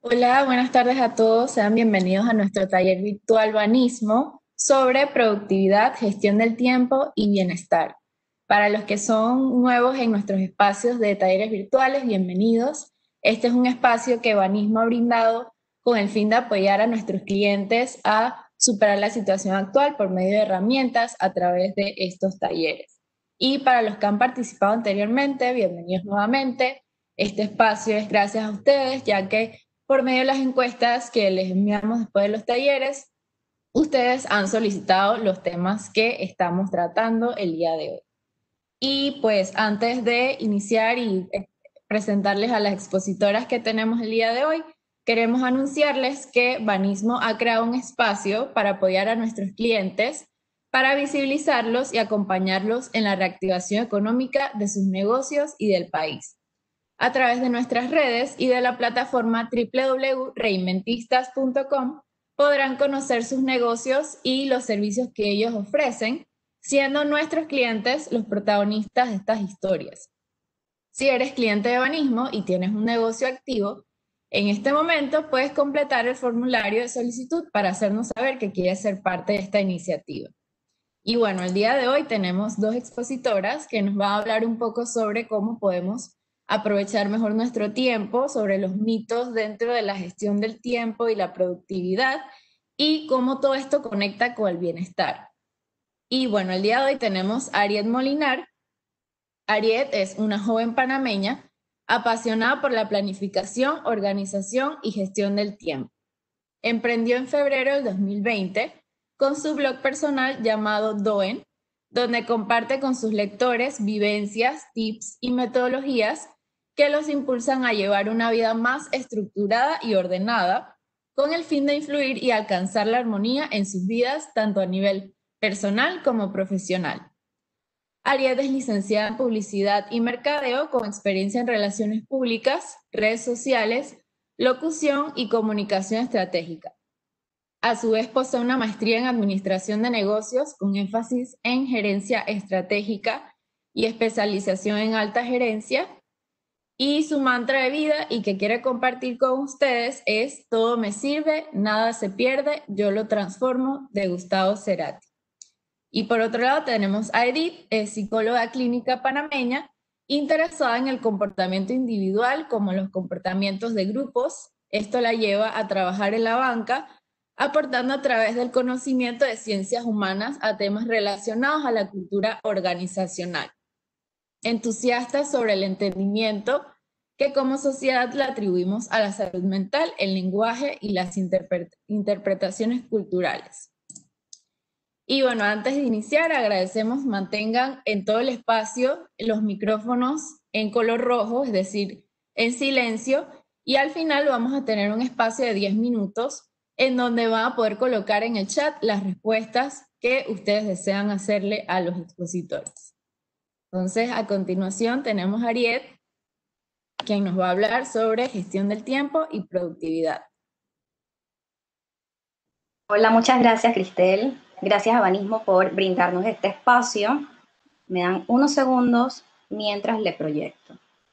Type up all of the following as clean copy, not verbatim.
Hola, buenas tardes a todos. Sean bienvenidos a nuestro taller virtual Banismo sobre productividad, gestión del tiempo y bienestar. Para los que son nuevos en nuestros espacios de talleres virtuales, bienvenidos. Este es un espacio que Banismo ha brindado con el fin de apoyar a nuestros clientes a superar la situación actual por medio de herramientas a través de estos talleres. Y para los que han participado anteriormente, bienvenidos nuevamente. Este espacio es gracias a ustedes, ya que por medio de las encuestas que les enviamos después de los talleres, ustedes han solicitado los temas que estamos tratando el día de hoy. Y pues antes de iniciar y presentarles a las expositoras que tenemos el día de hoy, queremos anunciarles que Banismo ha creado un espacio para apoyar a nuestros clientes, para visibilizarlos y acompañarlos en la reactivación económica de sus negocios y del país a través de nuestras redes y de la plataforma www.reinventistas.com podrán conocer sus negocios y los servicios que ellos ofrecen, siendo nuestros clientes los protagonistas de estas historias. Si eres cliente de Banismo y tienes un negocio activo, en este momento puedes completar el formulario de solicitud para hacernos saber que quieres ser parte de esta iniciativa. Y bueno, el día de hoy tenemos dos expositoras que nos van a hablar un poco sobre cómo podemos aprovechar mejor nuestro tiempo, sobre los mitos dentro de la gestión del tiempo y la productividad y cómo todo esto conecta con el bienestar. Y bueno, el día de hoy tenemos a Ariet Molinar. Ariet es una joven panameña apasionada por la planificación, organización y gestión del tiempo. Emprendió en febrero del 2020 con su blog personal llamado Doen, donde comparte con sus lectores vivencias, tips y metodologías que los impulsan a llevar una vida más estructurada y ordenada, con el fin de influir y alcanzar la armonía en sus vidas, tanto a nivel personal como profesional. Ariad es licenciada en Publicidad y Mercadeo con experiencia en relaciones públicas, redes sociales, locución y comunicación estratégica. A su vez, posee una maestría en Administración de Negocios con énfasis en gerencia estratégica y especialización en alta gerencia. Y su mantra de vida y que quiere compartir con ustedes es todo me sirve, nada se pierde, yo lo transformo, de Gustavo Cerati. Y por otro lado tenemos a Edith, es psicóloga clínica panameña, interesada en el comportamiento individual como los comportamientos de grupos. Esto la lleva a trabajar en la banca, aportando a través del conocimiento de ciencias humanas a temas relacionados a la cultura organizacional. Entusiasta sobre el entendimiento que como sociedad le atribuimos a la salud mental, el lenguaje y las interpretaciones culturales. Y bueno, antes de iniciar, agradecemos mantengan en todo el espacio los micrófonos en color rojo, es decir, en silencio, y al final vamos a tener un espacio de 10 minutos en donde van a poder colocar en el chat las respuestas que ustedes desean hacerle a los expositores. Entonces, a continuación tenemos a Ariet, quien nos va a hablar sobre gestión del tiempo y productividad. Hola, muchas gracias, Cristel. Gracias a Banismo por brindarnos este espacio. Me dan unos segundos mientras le proyecto.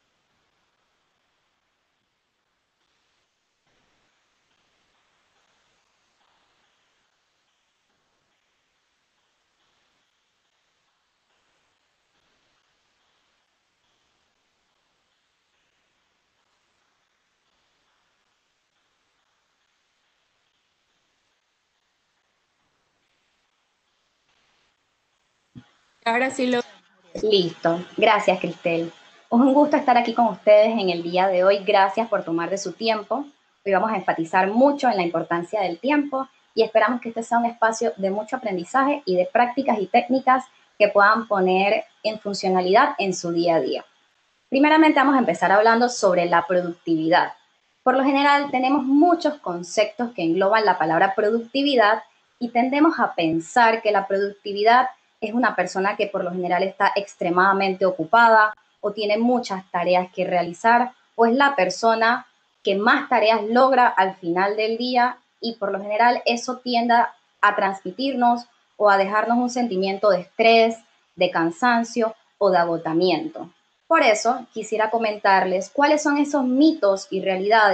Ahora sí lo... Listo. Gracias, Cristel. Es un gusto estar aquí con ustedes en el día de hoy. Gracias por tomar de su tiempo. Hoy vamos a enfatizar mucho en la importancia del tiempo y esperamos que este sea un espacio de mucho aprendizaje y de prácticas y técnicas que puedan poner en funcionalidad en su día a día. Primeramente vamos a empezar hablando sobre la productividad. Por lo general tenemos muchos conceptos que engloban la palabra productividad y tendemos a pensar que la productividad es una persona que por lo general está extremadamente ocupada o tiene muchas tareas que realizar o es la persona que más tareas logra al final del día y por lo general eso tiende a transmitirnos o a dejarnos un sentimiento de estrés, de cansancio o de agotamiento. Por eso quisiera comentarles cuáles son esos mitos y realidades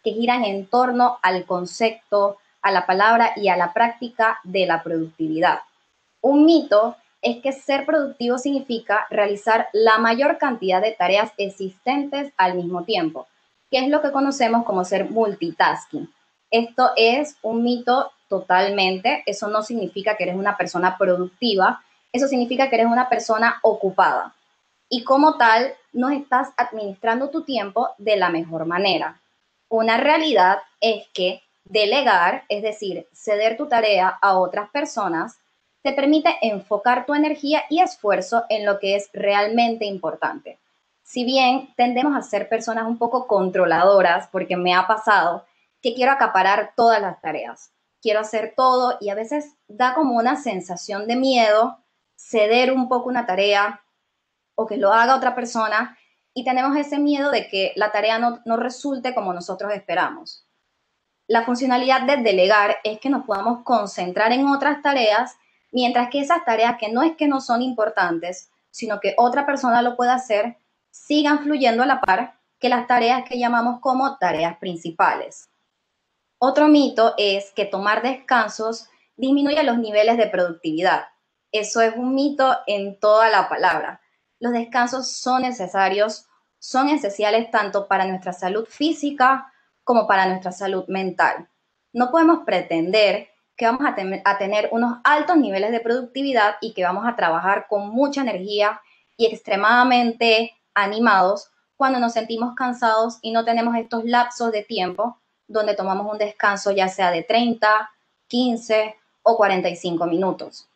que giran en torno al concepto, a la palabra y a la práctica de la productividad. Un mito es que ser productivo significa realizar la mayor cantidad de tareas existentes al mismo tiempo, que es lo que conocemos como ser multitasking. Esto es un mito totalmente, eso no significa que eres una persona productiva, eso significa que eres una persona ocupada. Y como tal, no estás administrando tu tiempo de la mejor manera. Una realidad es que delegar, es decir, ceder tu tarea a otras personas, te permite enfocar tu energía y esfuerzo en lo que es realmente importante. Si bien tendemos a ser personas un poco controladoras, porque me ha pasado que quiero acaparar todas las tareas, quiero hacer todo y a veces da como una sensación de miedo ceder un poco una tarea o que lo haga otra persona y tenemos ese miedo de que la tarea no resulte como nosotros esperamos. La funcionalidad de delegar es que nos podamos concentrar en otras tareas, mientras que esas tareas que no es que no son importantes, sino que otra persona lo pueda hacer, sigan fluyendo a la par que las tareas que llamamos como tareas principales. Otro mito es que tomar descansos disminuye los niveles de productividad. Eso es un mito en toda la palabra. Los descansos son necesarios, son esenciales tanto para nuestra salud física como para nuestra salud mental. No podemos pretender que vamos a tener unos altos niveles de productividad y que vamos a trabajar con mucha energía y extremadamente animados cuando nos sentimos cansados y no tenemos estos lapsos de tiempo donde tomamos un descanso ya sea de 30, 15 o 45 minutos.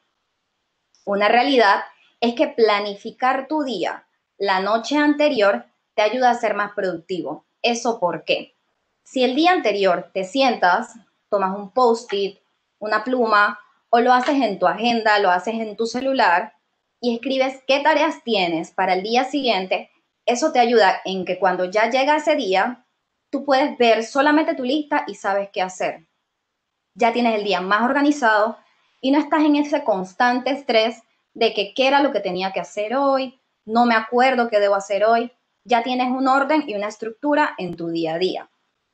Una realidad es que planificar tu día la noche anterior te ayuda a ser más productivo. ¿Eso por qué? Si el día anterior te sientas, tomas un post-it, una pluma o lo haces en tu agenda, lo haces en tu celular y escribes qué tareas tienes para el día siguiente, eso te ayuda en que cuando ya llega ese día, tú puedes ver solamente tu lista y sabes qué hacer. Ya tienes el día más organizado y no estás en ese constante estrés de que qué era lo que tenía que hacer hoy, no me acuerdo qué debo hacer hoy. Ya tienes un orden y una estructura en tu día a día.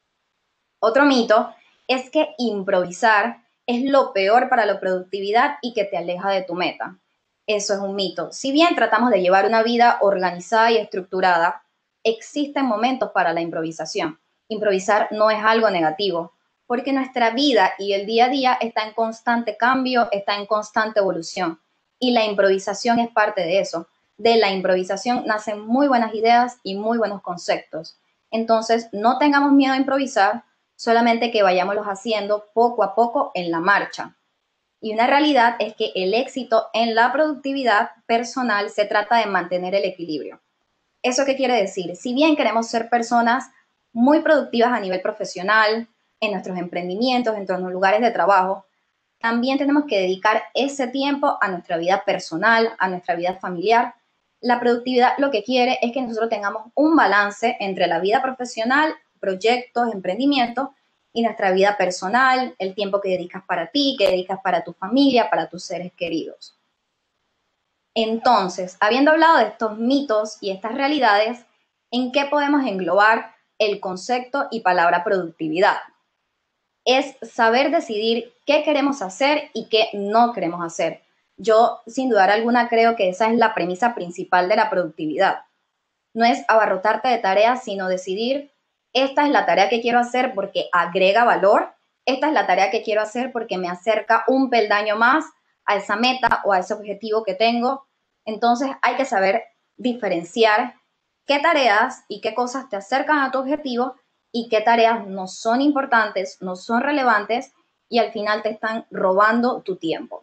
Otro mito es que improvisar es lo peor para la productividad y que te aleja de tu meta. Eso es un mito. Si bien tratamos de llevar una vida organizada y estructurada, existen momentos para la improvisación. Improvisar no es algo negativo, porque nuestra vida y el día a día está en constante cambio, está en constante evolución. Y la improvisación es parte de eso. De la improvisación nacen muy buenas ideas y muy buenos conceptos. Entonces, no tengamos miedo a improvisar, solamente que vayámoslos haciendo poco a poco en la marcha. Y una realidad es que el éxito en la productividad personal se trata de mantener el equilibrio. ¿Eso qué quiere decir? Si bien queremos ser personas muy productivas a nivel profesional, en nuestros emprendimientos, en nuestros lugares de trabajo, también tenemos que dedicar ese tiempo a nuestra vida personal, a nuestra vida familiar. La productividad lo que quiere es que nosotros tengamos un balance entre la vida profesional, proyectos, emprendimientos y nuestra vida personal, el tiempo que dedicas para ti, que dedicas para tu familia, para tus seres queridos. Entonces, habiendo hablado de estos mitos y estas realidades, ¿en qué podemos englobar el concepto y palabra productividad? Es saber decidir qué queremos hacer y qué no queremos hacer. Yo, sin dudar alguna, creo que esa es la premisa principal de la productividad. No es abarrotarte de tareas, sino decidir, esta es la tarea que quiero hacer porque agrega valor, esta es la tarea que quiero hacer porque me acerca un peldaño más a esa meta o a ese objetivo que tengo. Entonces hay que saber diferenciar qué tareas y qué cosas te acercan a tu objetivo y qué tareas no son importantes, no son relevantes y al final te están robando tu tiempo.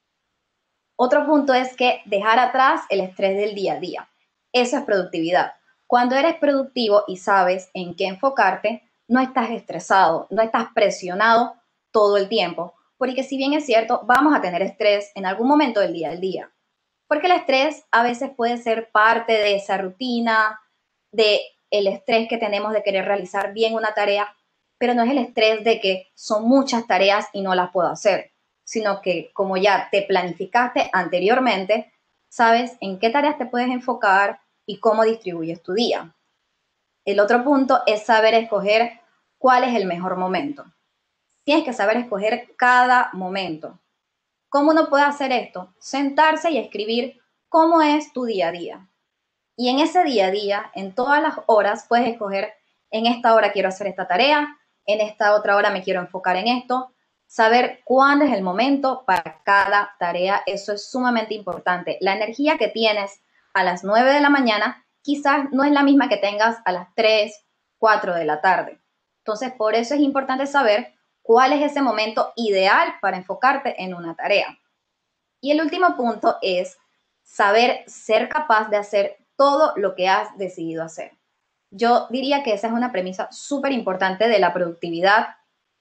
Otro punto es que dejar atrás el estrés del día a día. Eso es productividad. Cuando eres productivo y sabes en qué enfocarte, no estás estresado, no estás presionado todo el tiempo. Porque si bien es cierto, vamos a tener estrés en algún momento del día al día. Porque el estrés a veces puede ser parte de esa rutina, de el estrés que tenemos de querer realizar bien una tarea, pero no es el estrés de que son muchas tareas y no las puedo hacer, sino que como ya te planificaste anteriormente, sabes en qué tareas te puedes enfocar y cómo distribuyes tu día. El otro punto es saber escoger cuál es el mejor momento. Tienes que saber escoger cada momento. ¿Cómo uno puede hacer esto? Sentarse y escribir cómo es tu día a día. Y en ese día a día, en todas las horas, puedes escoger, en esta hora quiero hacer esta tarea, en esta otra hora me quiero enfocar en esto. Saber cuándo es el momento para cada tarea, eso es sumamente importante. La energía que tienes a las 9 de la mañana quizás no es la misma que tengas a las 3, 4 de la tarde. Entonces, por eso es importante saber cuál es ese momento ideal para enfocarte en una tarea. Y el último punto es saber ser capaz de hacer todo lo que has decidido hacer. Yo diría que esa es una premisa súper importante de la productividad.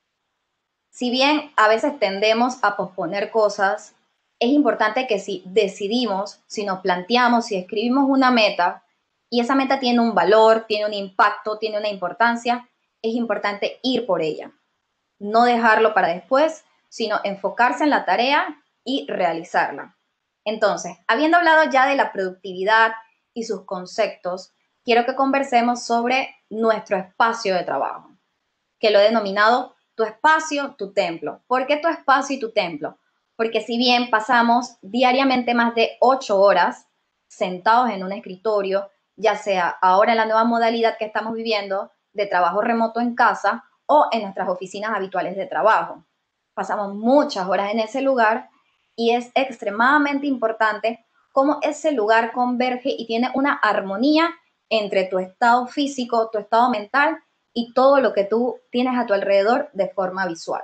Si bien a veces tendemos a posponer cosas, es importante que si decidimos, si nos planteamos, si escribimos una meta y esa meta tiene un valor, tiene un impacto, tiene una importancia, es importante ir por ella. No dejarlo para después, sino enfocarse en la tarea y realizarla. Entonces, habiendo hablado ya de la productividad y sus conceptos, quiero que conversemos sobre nuestro espacio de trabajo, que lo he denominado tu espacio, tu templo. ¿Por qué tu espacio y tu templo? Porque si bien pasamos diariamente más de 8 horas sentados en un escritorio, ya sea ahora en la nueva modalidad que estamos viviendo de trabajo remoto en casa o en nuestras oficinas habituales de trabajo. Pasamos muchas horas en ese lugar y es extremadamente importante cómo ese lugar converge y tiene una armonía entre tu estado físico, tu estado mental y todo lo que tú tienes a tu alrededor de forma visual.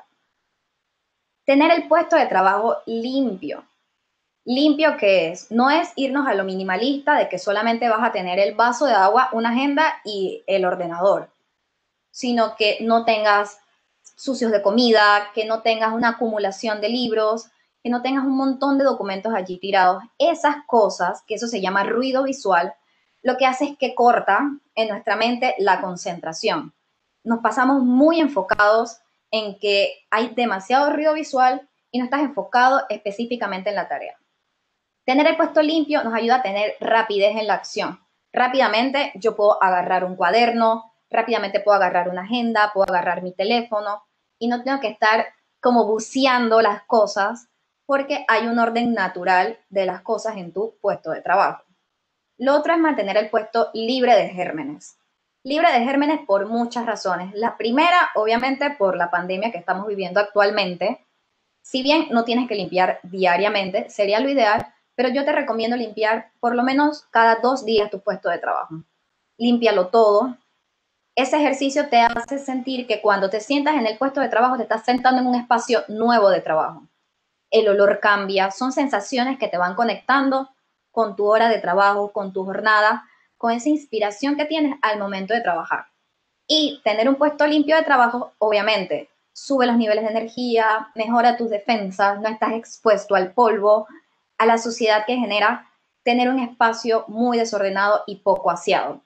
Tener el puesto de trabajo limpio. ¿Limpio qué es? No es irnos a lo minimalista de que solamente vas a tener el vaso de agua, una agenda y el ordenador, sino que no tengas sucios de comida, que no tengas una acumulación de libros, que no tengas un montón de documentos allí tirados. Esas cosas, que eso se llama ruido visual, lo que hace es que corta en nuestra mente la concentración. Nos pasamos muy enfocados en que hay demasiado ruido visual y no estás enfocado específicamente en la tarea. Tener el puesto limpio nos ayuda a tener rapidez en la acción. Rápidamente yo puedo agarrar un cuaderno, rápidamente puedo agarrar una agenda, puedo agarrar mi teléfono y no tengo que estar como buceando las cosas porque hay un orden natural de las cosas en tu puesto de trabajo. Lo otro es mantener el puesto libre de gérmenes. Libre de gérmenes por muchas razones. La primera, obviamente, por la pandemia que estamos viviendo actualmente. Si bien no tienes que limpiar diariamente, sería lo ideal, pero yo te recomiendo limpiar por lo menos cada 2 días tu puesto de trabajo. Límpialo todo. Ese ejercicio te hace sentir que cuando te sientas en el puesto de trabajo te estás sentando en un espacio nuevo de trabajo. El olor cambia, son sensaciones que te van conectando con tu hora de trabajo, con tu jornada, con esa inspiración que tienes al momento de trabajar. Y tener un puesto limpio de trabajo, obviamente, sube los niveles de energía, mejora tus defensas, no estás expuesto al polvo, a la suciedad que genera tener un espacio muy desordenado y poco aseado.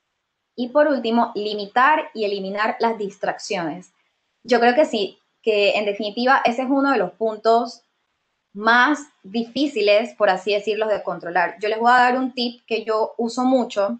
Y por último, limitar y eliminar las distracciones. Yo creo que sí, que en definitiva ese es uno de los puntos más difíciles, por así decirlo, de controlar. Yo les voy a dar un tip que yo uso mucho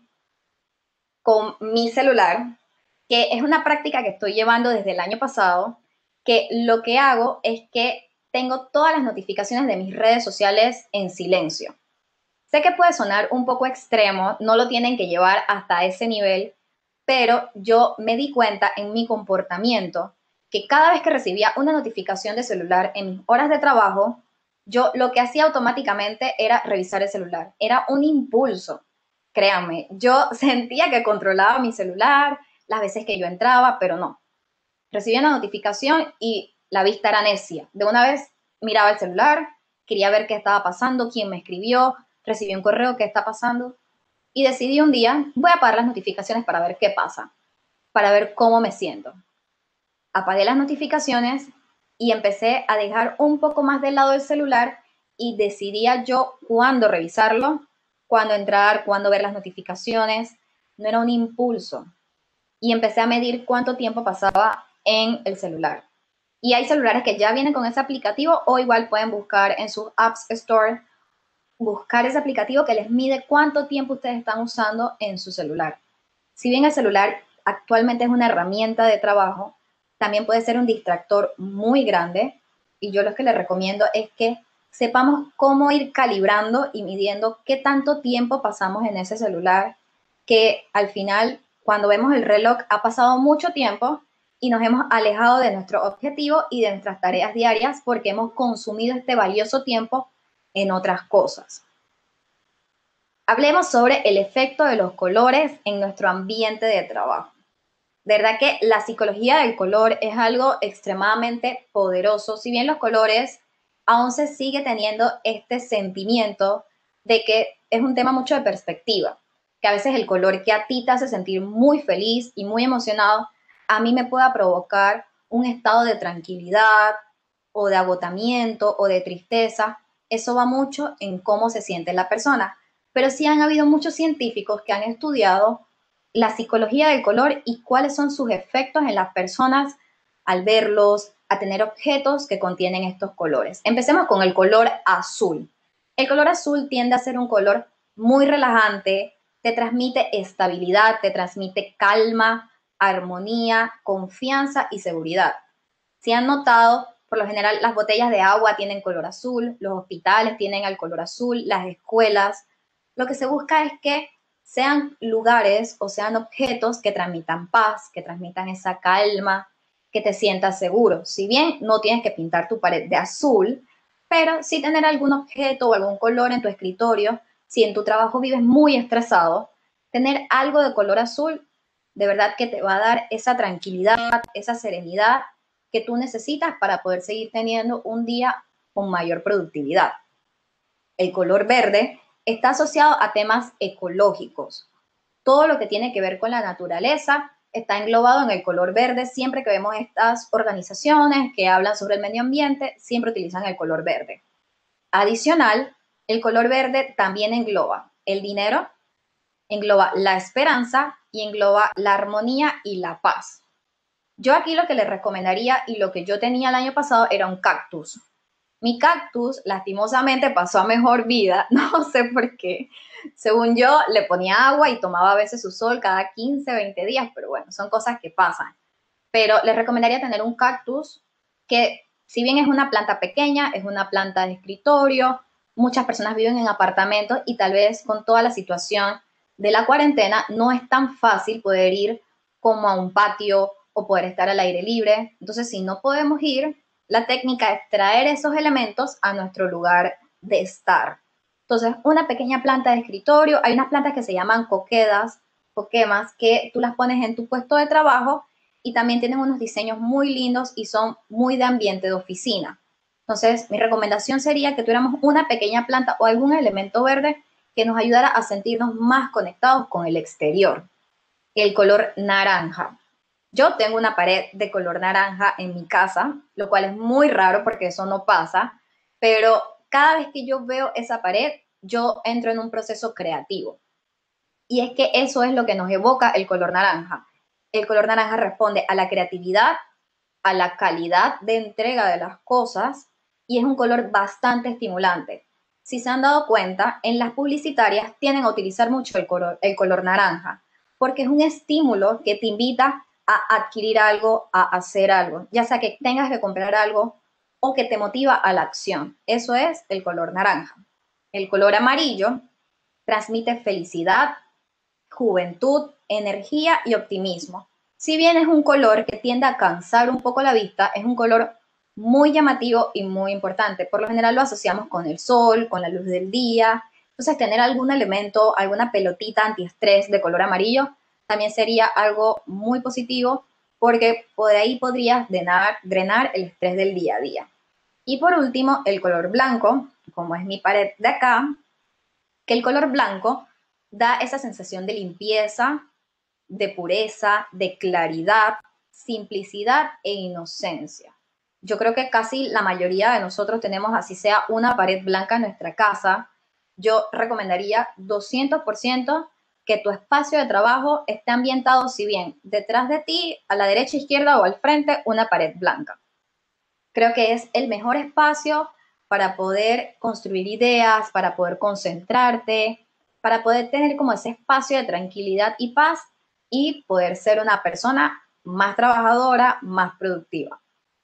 con mi celular, que es una práctica que estoy llevando desde el año pasado, que lo que hago es que tengo todas las notificaciones de mis redes sociales en silencio. Sé que puede sonar un poco extremo, no lo tienen que llevar hasta ese nivel, pero yo me di cuenta en mi comportamiento que cada vez que recibía una notificación de celular en mis horas de trabajo, yo lo que hacía automáticamente era revisar el celular. Era un impulso, créanme. Yo sentía que controlaba mi celular las veces que yo entraba, pero no. Recibía una notificación y la vista era necia. De una vez miraba el celular, quería ver qué estaba pasando, quién me escribió, recibí un correo, qué está pasando. Y decidí un día, voy a apagar las notificaciones para ver qué pasa, para ver cómo me siento. Apagué las notificaciones y empecé a dejar un poco más del lado el celular y decidía yo cuándo revisarlo, cuándo entrar, cuándo ver las notificaciones. No era un impulso. Y empecé a medir cuánto tiempo pasaba en el celular. Y hay celulares que ya vienen con ese aplicativo o igual pueden buscar en sus Apps Store, buscar ese aplicativo que les mide cuánto tiempo ustedes están usando en su celular. Si bien el celular actualmente es una herramienta de trabajo, también puede ser un distractor muy grande. Y yo lo que les recomiendo es que sepamos cómo ir calibrando y midiendo qué tanto tiempo pasamos en ese celular, que al final, cuando vemos el reloj, ha pasado mucho tiempo y nos hemos alejado de nuestro objetivo y de nuestras tareas diarias porque hemos consumido este valioso tiempo en otras cosas. Hablemos sobre el efecto de los colores en nuestro ambiente de trabajo. De verdad que la psicología del color es algo extremadamente poderoso. Si bien los colores aún se sigue teniendo este sentimiento de que es un tema mucho de perspectiva, que a veces el color que a ti te hace sentir muy feliz y muy emocionado, a mí me pueda provocar un estado de tranquilidad o de agotamiento o de tristeza. Eso va mucho en cómo se siente la persona. Pero sí han habido muchos científicos que han estudiado la psicología del color y cuáles son sus efectos en las personas al verlos, a tener objetos que contienen estos colores. Empecemos con el color azul. El color azul tiende a ser un color muy relajante, te transmite estabilidad, te transmite calma, armonía, confianza y seguridad. Si han notado, por lo general las botellas de agua tienen color azul, los hospitales tienen el color azul, las escuelas. Lo que se busca es que sean lugares o sean objetos que transmitan paz, que transmitan esa calma, que te sientas seguro. Si bien no tienes que pintar tu pared de azul, pero sí tener algún objeto o algún color en tu escritorio, si en tu trabajo vives muy estresado, tener algo de color azul de verdad que te va a dar esa tranquilidad, esa serenidad que tú necesitas para poder seguir teniendo un día con mayor productividad. El color verde está asociado a temas ecológicos. Todo lo que tiene que ver con la naturaleza está englobado en el color verde. Siempre que vemos estas organizaciones que hablan sobre el medio ambiente, siempre utilizan el color verde. Adicional, el color verde también engloba el dinero, engloba la esperanza y engloba la armonía y la paz. Yo aquí lo que les recomendaría y lo que yo tenía el año pasado era un cactus. Mi cactus lastimosamente pasó a mejor vida, no sé por qué. Según yo, le ponía agua y tomaba a veces su sol cada 15, 20 días, pero bueno, son cosas que pasan. Pero les recomendaría tener un cactus que, si bien es una planta pequeña, es una planta de escritorio, muchas personas viven en apartamentos y tal vez con toda la situación de la cuarentena no es tan fácil poder ir como a un patio o poder estar al aire libre. Entonces, si no podemos ir, la técnica es traer esos elementos a nuestro lugar de estar. Entonces, una pequeña planta de escritorio, hay unas plantas que se llaman coquemas, que tú las pones en tu puesto de trabajo y también tienen unos diseños muy lindos y son muy de ambiente de oficina. Entonces, mi recomendación sería que tuviéramos una pequeña planta o algún elemento verde que nos ayudara a sentirnos más conectados con el exterior. El color naranja. Yo tengo una pared de color naranja en mi casa, lo cual es muy raro porque eso no pasa, pero cada vez que yo veo esa pared, yo entro en un proceso creativo. Y es que eso es lo que nos evoca el color naranja. El color naranja responde a la creatividad, a la calidad de entrega de las cosas y es un color bastante estimulante. Si se han dado cuenta, en las publicitarias tienden a utilizar mucho el color naranja porque es un estímulo que te invita a adquirir algo, a hacer algo, ya sea que tengas que comprar algo o que te motiva a la acción. Eso es el color naranja. El color amarillo transmite felicidad, juventud, energía y optimismo. Si bien es un color que tiende a cansar un poco la vista, es un color muy llamativo y muy importante. Por lo general lo asociamos con el sol, con la luz del día. Entonces, tener algún elemento, alguna pelotita antiestrés de color amarillo también sería algo muy positivo porque por ahí podrías drenar el estrés del día a día. Y por último, el color blanco, como es mi pared de acá, que el color blanco da esa sensación de limpieza, de pureza, de claridad, simplicidad e inocencia. Yo creo que casi la mayoría de nosotros tenemos, así sea una pared blanca en nuestra casa. Yo recomendaría 200% que tu espacio de trabajo esté ambientado, si bien detrás de ti, a la derecha, izquierda o al frente, una pared blanca. Creo que es el mejor espacio para poder construir ideas, para poder concentrarte, para poder tener como ese espacio de tranquilidad y paz y poder ser una persona más trabajadora, más productiva.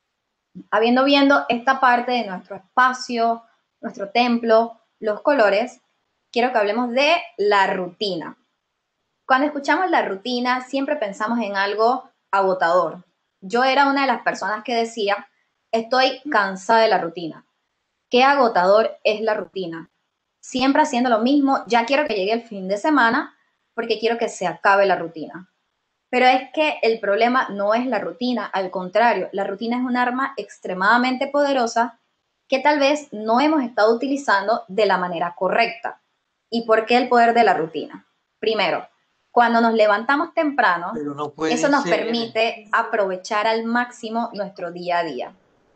Viendo esta parte de nuestro espacio, nuestro templo, los colores, quiero que hablemos de la rutina. Cuando escuchamos la rutina, siempre pensamos en algo agotador. Yo era una de las personas que decía, estoy cansada de la rutina. Qué agotador es la rutina. Siempre haciendo lo mismo, ya quiero que llegue el fin de semana porque quiero que se acabe la rutina. Pero es que el problema no es la rutina, al contrario, la rutina es un arma extremadamente poderosa que tal vez no hemos estado utilizando de la manera correcta. ¿Y por qué el poder de la rutina? Primero, cuando nos levantamos temprano, eso nos permite aprovechar al máximo nuestro día a día.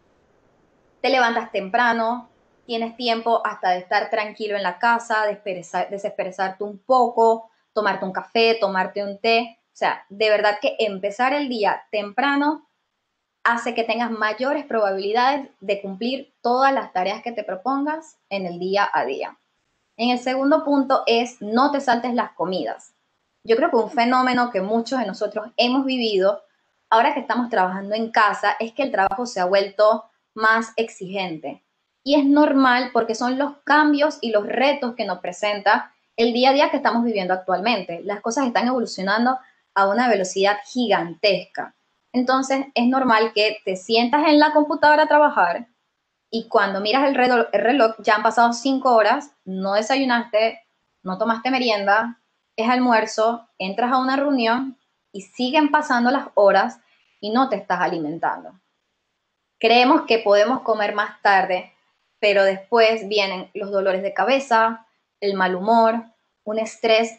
Te levantas temprano, tienes tiempo hasta de estar tranquilo en la casa, desestresarte un poco, tomarte un café, tomarte un té. O sea, de verdad que empezar el día temprano hace que tengas mayores probabilidades de cumplir todas las tareas que te propongas en el día a día. En el segundo punto es no te saltes las comidas. Yo creo que un fenómeno que muchos de nosotros hemos vivido ahora que estamos trabajando en casa es que el trabajo se ha vuelto más exigente. Y es normal porque son los cambios y los retos que nos presenta el día a día que estamos viviendo actualmente. Las cosas están evolucionando a una velocidad gigantesca. Entonces es normal que te sientas en la computadora a trabajar y cuando miras el reloj ya han pasado 5 horas, no desayunaste, no tomaste merienda, es almuerzo, entras a una reunión y siguen pasando las horas y no te estás alimentando. Creemos que podemos comer más tarde, pero después vienen los dolores de cabeza, el mal humor, un estrés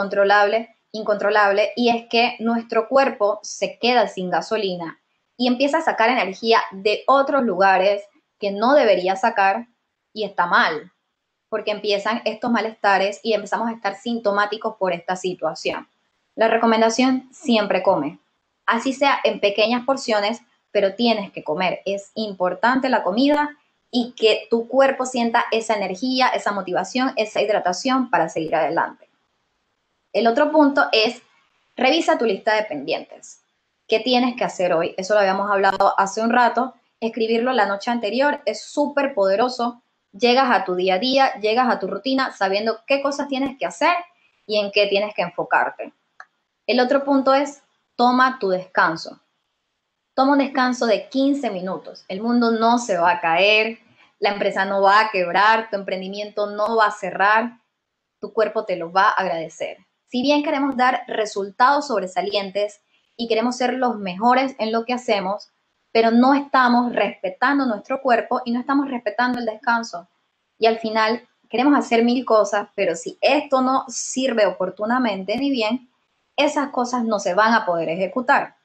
incontrolable, y es que nuestro cuerpo se queda sin gasolina y empieza a sacar energía de otros lugares que no debería sacar y está mal, porque empiezan estos malestares y empezamos a estar sintomáticos por esta situación. La recomendación, siempre come, así sea en pequeñas porciones, pero tienes que comer. Es importante la comida y que tu cuerpo sienta esa energía, esa motivación, esa hidratación para seguir adelante. El otro punto es, revisa tu lista de pendientes. ¿Qué tienes que hacer hoy? Eso lo habíamos hablado hace un rato. Escribirlo la noche anterior es súper poderoso. Llegas a tu día a día, llegas a tu rutina sabiendo qué cosas tienes que hacer y en qué tienes que enfocarte. El otro punto es, toma tu descanso. Toma un descanso de 15 minutos. El mundo no se va a caer, la empresa no va a quebrar, tu emprendimiento no va a cerrar, tu cuerpo te lo va a agradecer. Si bien queremos dar resultados sobresalientes y queremos ser los mejores en lo que hacemos, pero no estamos respetando nuestro cuerpo y no estamos respetando el descanso. Y al final queremos hacer 1000 cosas, pero si esto no sirve oportunamente ni bien, esas cosas no se van a poder ejecutar.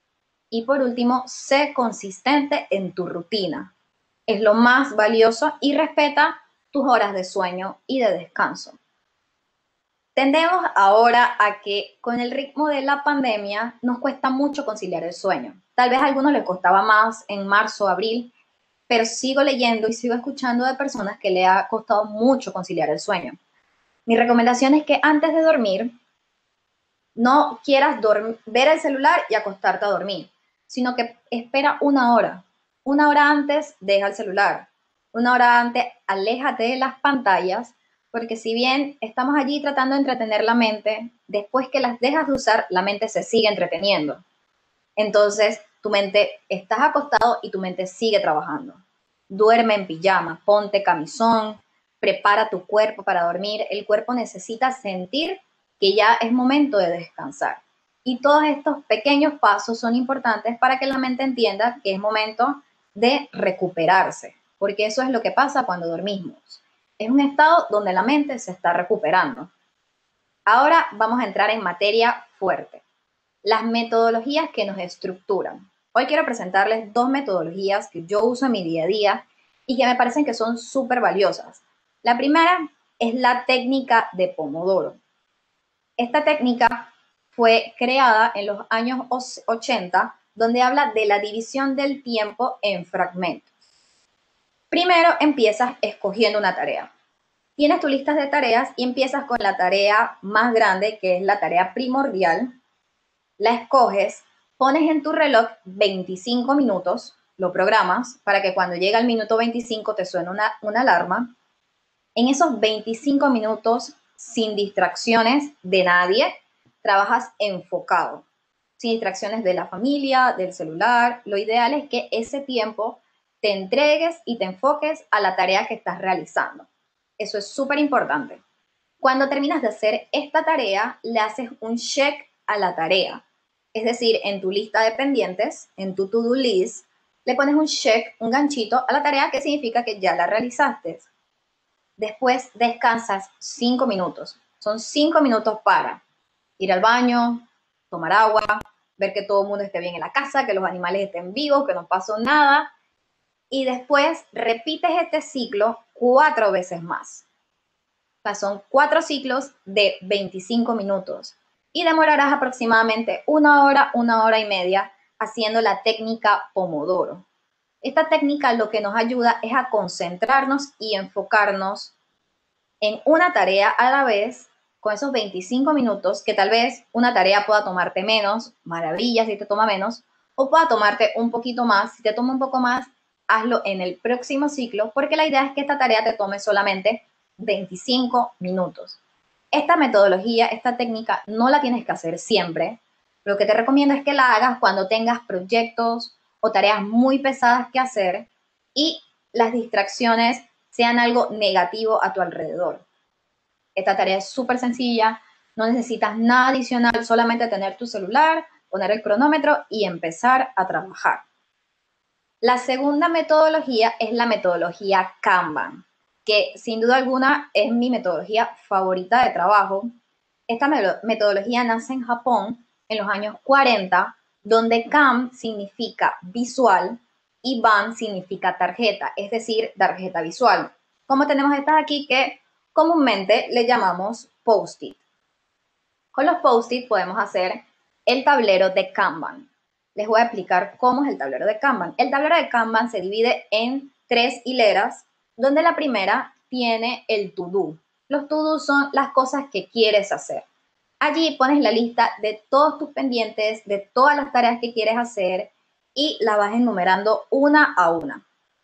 Y por último, sé consistente en tu rutina. Es lo más valioso y respeta tus horas de sueño y de descanso. Tendemos ahora a que con el ritmo de la pandemia nos cuesta mucho conciliar el sueño. Tal vez a algunos les costaba más en marzo, abril, pero sigo leyendo y sigo escuchando de personas que le ha costado mucho conciliar el sueño. Mi recomendación es que antes de dormir no quieras ver el celular y acostarte a dormir, sino que espera 1 hora. 1 hora antes deja el celular. 1 hora antes aléjate de las pantallas, porque si bien estamos allí tratando de entretener la mente, después que las dejas de usar, la mente se sigue entreteniendo. Entonces, tu mente, estás acostado y tu mente sigue trabajando. Duerme en pijama, ponte camisón, prepara tu cuerpo para dormir. El cuerpo necesita sentir que ya es momento de descansar. Y todos estos pequeños pasos son importantes para que la mente entienda que es momento de recuperarse, porque eso es lo que pasa cuando dormimos. Es un estado donde la mente se está recuperando. Ahora vamos a entrar en materia fuerte. Las metodologías que nos estructuran. Hoy quiero presentarles 2 metodologías que yo uso en mi día a día y que me parecen que son súper valiosas. La primera es la técnica de Pomodoro. Esta técnica fue creada en los años 80, donde habla de la división del tiempo en fragmentos. Primero empiezas escogiendo una tarea. Tienes tu lista de tareas y empiezas con la tarea más grande, que es la tarea primordial, la escoges, pones en tu reloj 25 minutos, lo programas para que cuando llegue al minuto 25 te suene una alarma. En esos 25 minutos, sin distracciones de nadie, trabajas enfocado, sin distracciones de la familia, del celular. Lo ideal es que ese tiempo te entregues y te enfoques a la tarea que estás realizando. Eso es súper importante. Cuando terminas de hacer esta tarea, le haces un check a la tarea. Es decir, en tu lista de pendientes, en tu to-do list, le pones un check, un ganchito a la tarea que significa que ya la realizaste. Después descansas 5 minutos. Son 5 minutos para ir al baño, tomar agua, ver que todo el mundo esté bien en la casa, que los animales estén vivos, que no pasó nada. Y después repites este ciclo 4 veces más. O sea, son 4 ciclos de 25 minutos. Y demorarás aproximadamente una hora y media haciendo la técnica Pomodoro. Esta técnica lo que nos ayuda es a concentrarnos y enfocarnos en una tarea a la vez con esos 25 minutos, que tal vez una tarea pueda tomarte menos, maravilla si te toma menos, o pueda tomarte un poquito más. Si te toma un poco más, hazlo en el próximo ciclo, porque la idea es que esta tarea te tome solamente 25 minutos. Esta metodología, esta técnica, no la tienes que hacer siempre. Lo que te recomiendo es que la hagas cuando tengas proyectos o tareas muy pesadas que hacer y las distracciones sean algo negativo a tu alrededor. Esta tarea es súper sencilla, no necesitas nada adicional, solamente tener tu celular, poner el cronómetro y empezar a trabajar. La segunda metodología es la metodología Kanban, que sin duda alguna es mi metodología favorita de trabajo. Esta metodología nace en Japón en los años 40, donde Kan significa visual y Ban significa tarjeta, es decir, tarjeta visual. Como tenemos estas aquí que comúnmente le llamamos post-it. Con los post-it podemos hacer el tablero de Kanban. Les voy a explicar cómo es el tablero de Kanban. El tablero de Kanban se divide en 3 hileras, donde la primera tiene el to-do. Los to-do son las cosas que quieres hacer. Allí pones la lista de todos tus pendientes, de todas las tareas que quieres hacer y la vas enumerando una a una.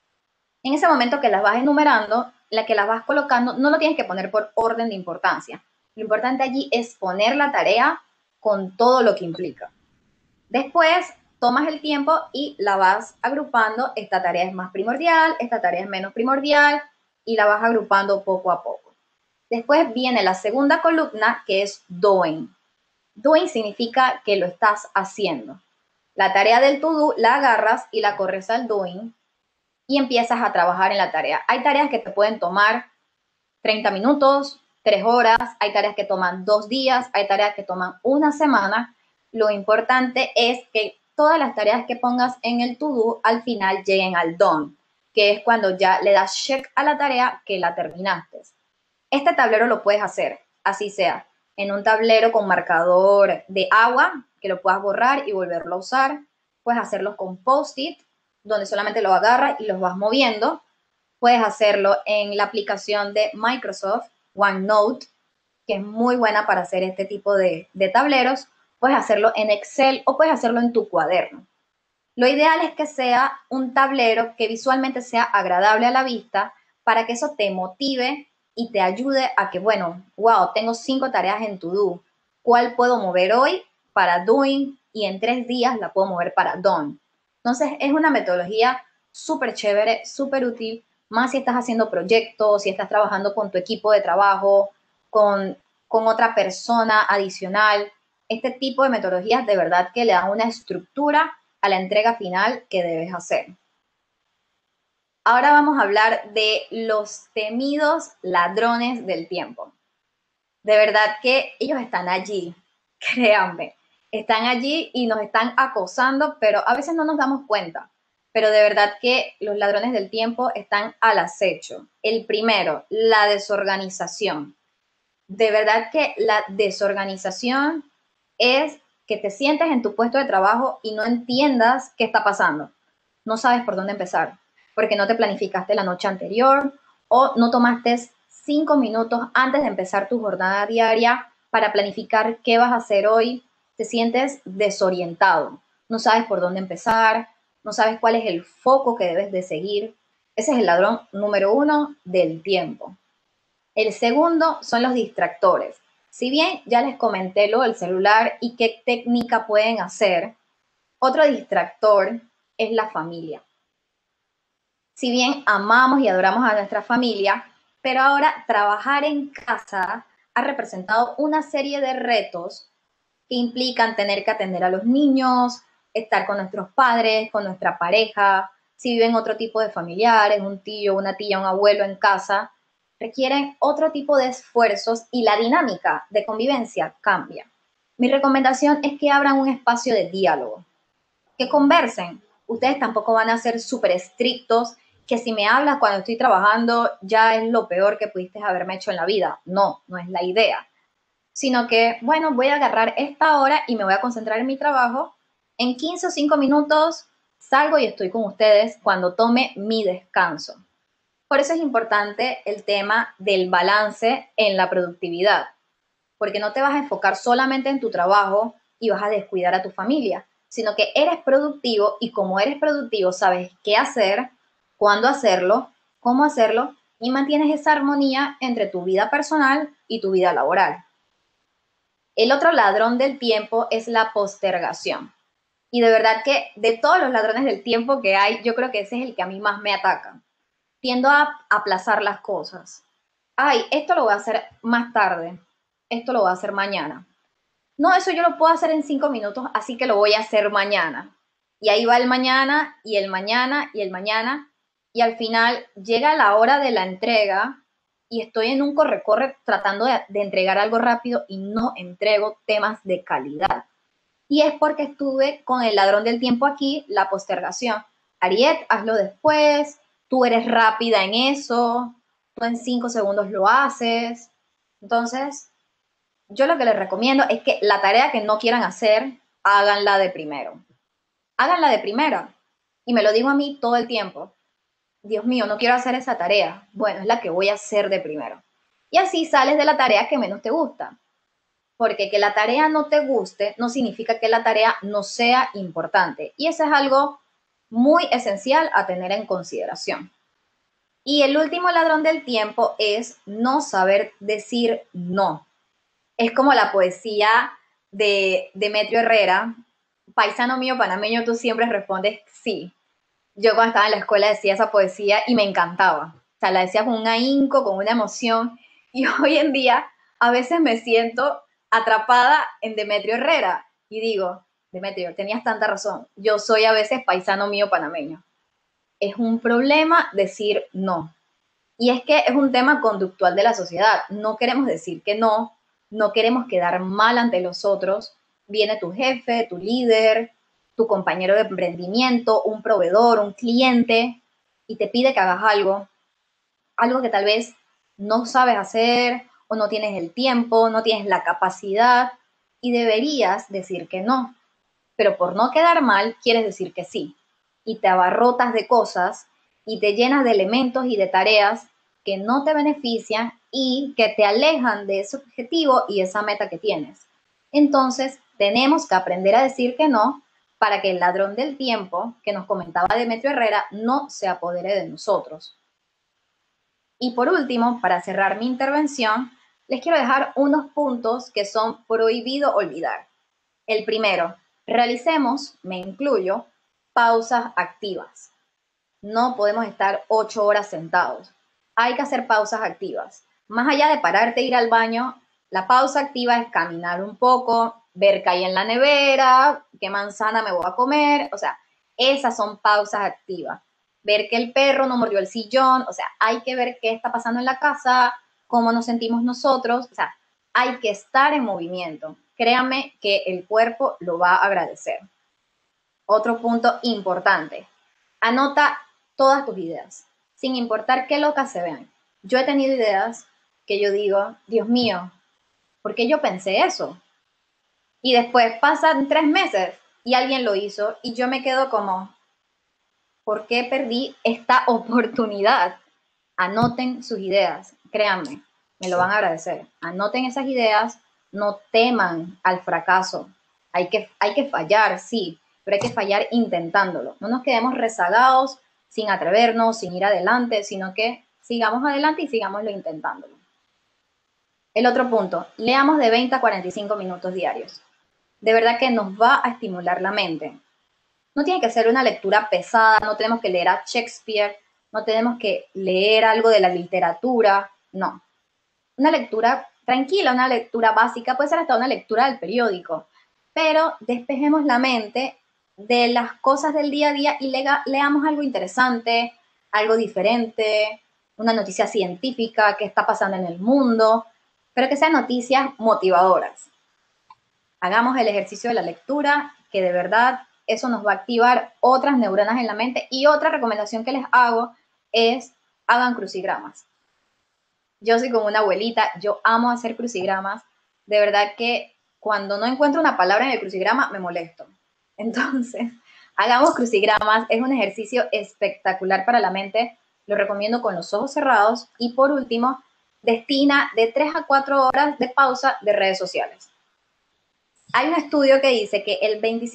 En ese momento que las vas enumerando, la que las vas colocando, no lo tienes que poner por orden de importancia. Lo importante allí es poner la tarea con todo lo que implica. Después tomas el tiempo y la vas agrupando. Esta tarea es más primordial, esta tarea es menos primordial y la vas agrupando poco a poco. Después viene la segunda columna que es doing. Doing significa que lo estás haciendo. La tarea del to-do la agarras y la corres al doing y empiezas a trabajar en la tarea. Hay tareas que te pueden tomar 30 minutos, 3 horas, hay tareas que toman 2 días, hay tareas que toman una semana. Lo importante es que todas las tareas que pongas en el to-do al final lleguen al done, que es cuando ya le das check a la tarea que la terminaste. Este tablero lo puedes hacer, así sea, en un tablero con marcador de agua, que lo puedas borrar y volverlo a usar. Puedes hacerlo con post-it, donde solamente lo agarras y los vas moviendo. Puedes hacerlo en la aplicación de Microsoft, OneNote, que es muy buena para hacer este tipo de tableros. Puedes hacerlo en Excel o puedes hacerlo en tu cuaderno. Lo ideal es que sea un tablero que visualmente sea agradable a la vista para que eso te motive y te ayude a que, bueno, wow, tengo 5 tareas en to-do. ¿Cuál puedo mover hoy para doing? Y en 3 días la puedo mover para done. Entonces, es una metodología súper chévere, súper útil, más si estás haciendo proyectos, si estás trabajando con tu equipo de trabajo, con otra persona adicional. Este tipo de metodologías de verdad que le dan una estructura a la entrega final que debes hacer. Ahora vamos a hablar de los temidos ladrones del tiempo. De verdad que ellos están allí, créanme, están allí y nos están acosando, pero a veces no nos damos cuenta. Pero de verdad que los ladrones del tiempo están al acecho. El primero, la desorganización. De verdad que la desorganización es que te sientes en tu puesto de trabajo y no entiendas qué está pasando. No sabes por dónde empezar, porque no te planificaste la noche anterior o no tomaste 5 minutos antes de empezar tu jornada diaria para planificar qué vas a hacer hoy te sientes desorientado, no sabes por dónde empezar, no sabes cuál es el foco que debes de seguir. Ese es el ladrón número uno del tiempo. El segundo son los distractores. Si bien ya les comenté lo del celular y qué técnica pueden hacer, otro distractor es la familia. Si bien amamos y adoramos a nuestra familia, pero ahora trabajar en casa ha representado una serie de retos que implican tener que atender a los niños, estar con nuestros padres, con nuestra pareja, si viven otro tipo de familiares, un tío, una tía, un abuelo en casa, requieren otro tipo de esfuerzos y la dinámica de convivencia cambia. Mi recomendación es que abran un espacio de diálogo, que conversen. Ustedes tampoco van a ser súper estrictos, que si me hablas cuando estoy trabajando ya es lo peor que pudiste haberme hecho en la vida. No, no es la idea. Sino que, bueno, voy a agarrar esta hora y me voy a concentrar en mi trabajo. En 15 o 5 minutos salgo y estoy con ustedes cuando tome mi descanso. Por eso es importante el tema del balance en la productividad, porque no te vas a enfocar solamente en tu trabajo y vas a descuidar a tu familia, sino que eres productivo y como eres productivo sabes qué hacer, cuándo hacerlo, cómo hacerlo y mantienes esa armonía entre tu vida personal y tu vida laboral. El otro ladrón del tiempo es la postergación. Y de verdad que de todos los ladrones del tiempo que hay, yo creo que ese es el que a mí más me ataca. Tiendo a aplazar las cosas. Ay, esto lo voy a hacer más tarde. Esto lo voy a hacer mañana. No, eso yo lo puedo hacer en 5 minutos, así que lo voy a hacer mañana. Y ahí va el mañana y el mañana y el mañana. Y al final llega la hora de la entrega y estoy en un corre-corre tratando de entregar algo rápido y no entrego temas de calidad. Y es porque estuve con el ladrón del tiempo aquí, la postergación. Ariet, hazlo después, tú eres rápida en eso, tú en 5 segundos lo haces. Entonces, yo lo que les recomiendo es que la tarea que no quieran hacer, háganla de primero. Háganla de primera. Y me lo digo a mí todo el tiempo. Dios mío, no quiero hacer esa tarea. Bueno, es la que voy a hacer de primero. Y así sales de la tarea que menos te gusta. Porque que la tarea no te guste no significa que la tarea no sea importante. Y eso es algo muy esencial a tener en consideración. Y el último ladrón del tiempo es no saber decir no. Es como la poesía de Demetrio Herrera, paisano mío panameño, tú siempre respondes sí. Yo cuando estaba en la escuela decía esa poesía y me encantaba. O sea, la decía con un ahínco, con una emoción. Y hoy en día a veces me siento atrapada en Demetrio Herrera y digo, Demetrio, tenías tanta razón. Yo soy a veces paisano mío panameño. Es un problema decir no. Y es que es un tema conductual de la sociedad. No queremos decir que no, no queremos quedar mal ante los otros. Viene tu jefe, tu líder, tu compañero de emprendimiento, un proveedor, un cliente, y te pide que hagas algo, algo que tal vez no sabes hacer o no tienes el tiempo, no tienes la capacidad, y deberías decir que no. Pero por no quedar mal, quieres decir que sí. Y te abarrotas de cosas y te llenas de elementos y de tareas que no te benefician y que te alejan de ese objetivo y esa meta que tienes. Entonces, tenemos que aprender a decir que no para que el ladrón del tiempo que nos comentaba Demetrio Herrera no se apodere de nosotros. Y por último, para cerrar mi intervención, les quiero dejar unos puntos que son prohibido olvidar. El primero, realicemos, me incluyo, pausas activas. No podemos estar 8 horas sentados. Hay que hacer pausas activas. Más allá de pararte e ir al baño, la pausa activa es caminar un poco, ver qué hay en la nevera, qué manzana me voy a comer. O sea, esas son pausas activas. Ver que el perro no mordió el sillón. O sea, hay que ver qué está pasando en la casa, cómo nos sentimos nosotros. O sea, hay que estar en movimiento. Créanme que el cuerpo lo va a agradecer. Otro punto importante. Anota todas tus ideas, sin importar qué locas se vean. Yo he tenido ideas que yo digo, Dios mío, ¿por qué yo pensé eso? Y después pasan 3 meses y alguien lo hizo y yo me quedo como, ¿por qué perdí esta oportunidad? Anoten sus ideas, créanme, me lo van a agradecer. Anoten esas ideas, no teman al fracaso. Hay que fallar, sí, pero hay que fallar intentándolo. No nos quedemos rezagados, sin atrevernos, sin ir adelante, sino que sigamos adelante y sigámoslo intentándolo. El otro punto, leamos de 20 a 45 minutos diarios. De verdad que nos va a estimular la mente. No tiene que ser una lectura pesada, no tenemos que leer a Shakespeare, no tenemos que leer algo de la literatura, no. Una lectura tranquila, una lectura básica, puede ser hasta una lectura del periódico, pero despejemos la mente de las cosas del día a día y leamos algo interesante, algo diferente, una noticia científica que está pasando en el mundo, pero que sean noticias motivadoras. Hagamos el ejercicio de la lectura, que de verdad eso nos va a activar otras neuronas en la mente. Y otra recomendación que les hago es hagan crucigramas. Yo soy como una abuelita, yo amo hacer crucigramas. De verdad que cuando no encuentro una palabra en el crucigrama me molesto. Entonces, hagamos crucigramas, es un ejercicio espectacular para la mente. Lo recomiendo con los ojos cerrados. Y por último, destina de 3 a 4 horas de pausa de redes sociales. Hay un estudio que dice que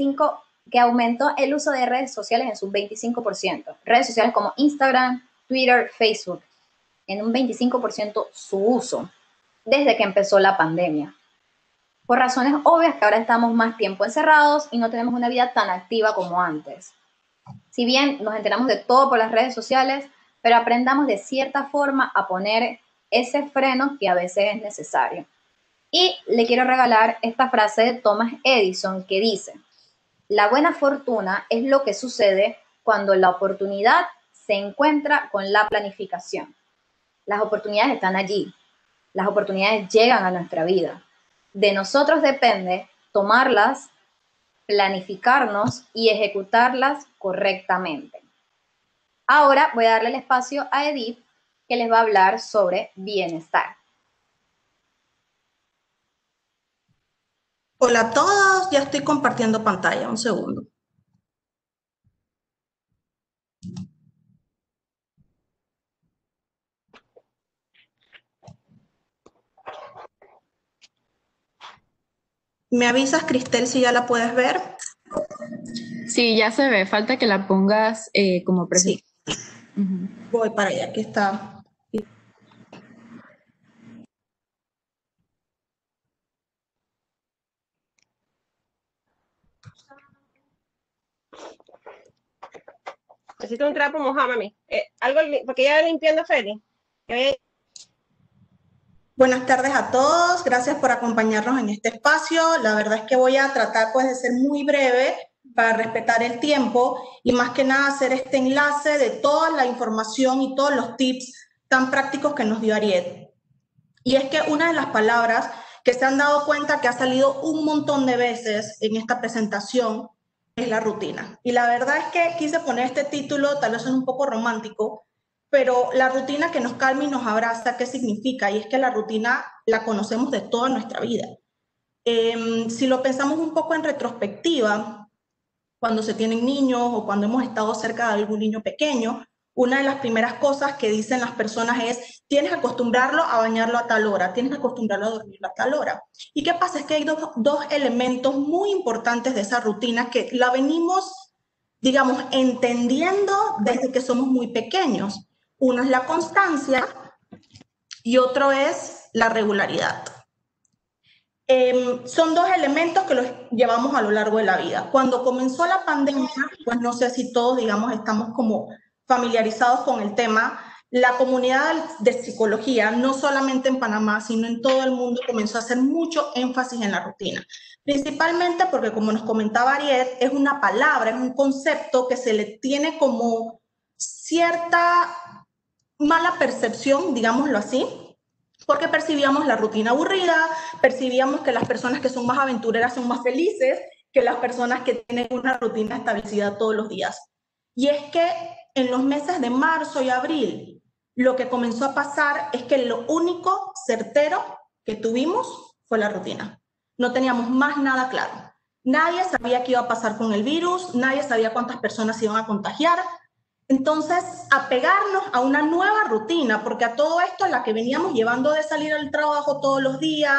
que aumentó el uso de redes sociales en su 25%. Redes sociales como Instagram, Twitter, Facebook, en un 25% su uso desde que empezó la pandemia. Por razones obvias que ahora estamos más tiempo encerrados y no tenemos una vida tan activa como antes. Si bien nos enteramos de todo por las redes sociales, pero aprendamos de cierta forma a poner ese freno que a veces es necesario. Y le quiero regalar esta frase de Thomas Edison que dice: la buena fortuna es lo que sucede cuando la oportunidad se encuentra con la planificación. Las oportunidades están allí, las oportunidades llegan a nuestra vida. De nosotros depende tomarlas, planificarnos y ejecutarlas correctamente. Ahora voy a darle el espacio a Edith, que les va a hablar sobre bienestar. Hola a todos, ya estoy compartiendo pantalla, un segundo. ¿Me avisas, Cristel, si ya la puedes ver? Sí, ya se ve, falta que la pongas como presentación. Sí, voy para allá, aquí está. Necesito un trapo mojado, mami. Porque ya limpiando Feli. Buenas tardes a todos, gracias por acompañarnos en este espacio. La verdad es que voy a tratar pues de ser muy breve para respetar el tiempo y más que nada hacer este enlace de toda la información y todos los tips tan prácticos que nos dio Ariel. Y es que una de las palabras que se han dado cuenta que ha salido un montón de veces en esta presentación es la rutina. Y la verdad es que quise poner este título, tal vez es un poco romántico, pero la rutina que nos calma y nos abraza, ¿qué significa? Y es que la rutina la conocemos de toda nuestra vida. Si lo pensamos un poco en retrospectiva, cuando se tienen niños o cuando hemos estado cerca de algún niño pequeño, una de las primeras cosas que dicen las personas es: tienes que acostumbrarlo a bañarlo a tal hora, tienes que acostumbrarlo a dormirlo a tal hora. ¿Y qué pasa? Es que hay dos elementos muy importantes de esa rutina que la venimos, digamos, entendiendo desde que somos muy pequeños. Uno es la constancia y otro es la regularidad. Son dos elementos que los llevamos a lo largo de la vida. Cuando comenzó la pandemia, pues no sé si todos, digamos, estamos como familiarizados con el tema, la comunidad de psicología, no solamente en Panamá, sino en todo el mundo, comenzó a hacer mucho énfasis en la rutina. Principalmente porque, como nos comentaba Ariel, es una palabra, es un concepto que se le tiene como cierta mala percepción, digámoslo así, porque percibíamos la rutina aburrida, percibíamos que las personas que son más aventureras son más felices que las personas que tienen una rutina establecida todos los días. Y es que en los meses de marzo y abril, lo que comenzó a pasar es que lo único certero que tuvimos fue la rutina. No teníamos más nada claro. Nadie sabía qué iba a pasar con el virus, nadie sabía cuántas personas se iban a contagiar. Entonces, apegarnos a una nueva rutina, porque a todo esto, la que veníamos llevando de salir al trabajo todos los días,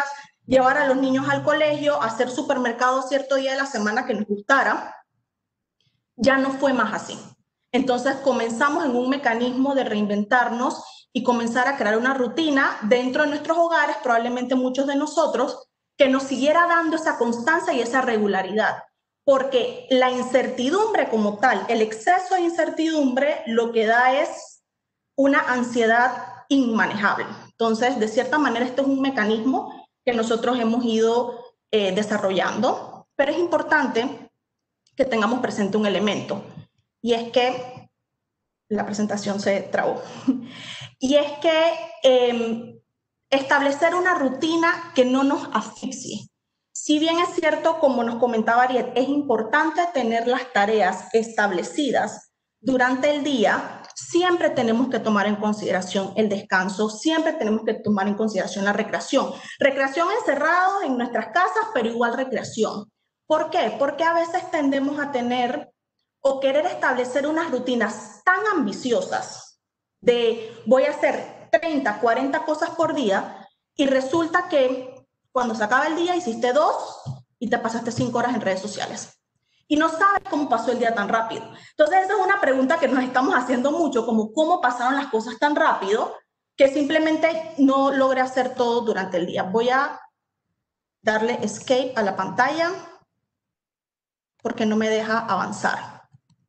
llevar a los niños al colegio, hacer supermercado cierto día de la semana que nos gustara, ya no fue más así. Entonces comenzamos en un mecanismo de reinventarnos y comenzar a crear una rutina dentro de nuestros hogares, probablemente muchos de nosotros, que nos siguiera dando esa constancia y esa regularidad. Porque la incertidumbre como tal, el exceso de incertidumbre, lo que da es una ansiedad inmanejable. Entonces, de cierta manera, este es un mecanismo que nosotros hemos ido desarrollando, pero es importante que tengamos presente un elemento, y es que la presentación se trabó, y es que establecer una rutina que no nos asfixie. Si bien es cierto, como nos comentaba Ariel, es importante tener las tareas establecidas durante el día, siempre tenemos que tomar en consideración el descanso, siempre tenemos que tomar en consideración la recreación. Recreación encerrados en nuestras casas, pero igual recreación. ¿Por qué? Porque a veces tendemos a tener o querer establecer unas rutinas tan ambiciosas de voy a hacer 30, 40 cosas por día y resulta que cuando se acaba el día hiciste 2 y te pasaste 5 horas en redes sociales. Y no sabes cómo pasó el día tan rápido. Entonces, esa es una pregunta que nos estamos haciendo mucho, como cómo pasaron las cosas tan rápido que simplemente no logré hacer todo durante el día. Voy a darle escape a la pantalla porque no me deja avanzar.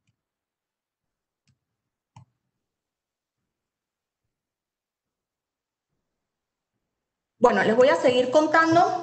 Bueno, les voy a seguir contando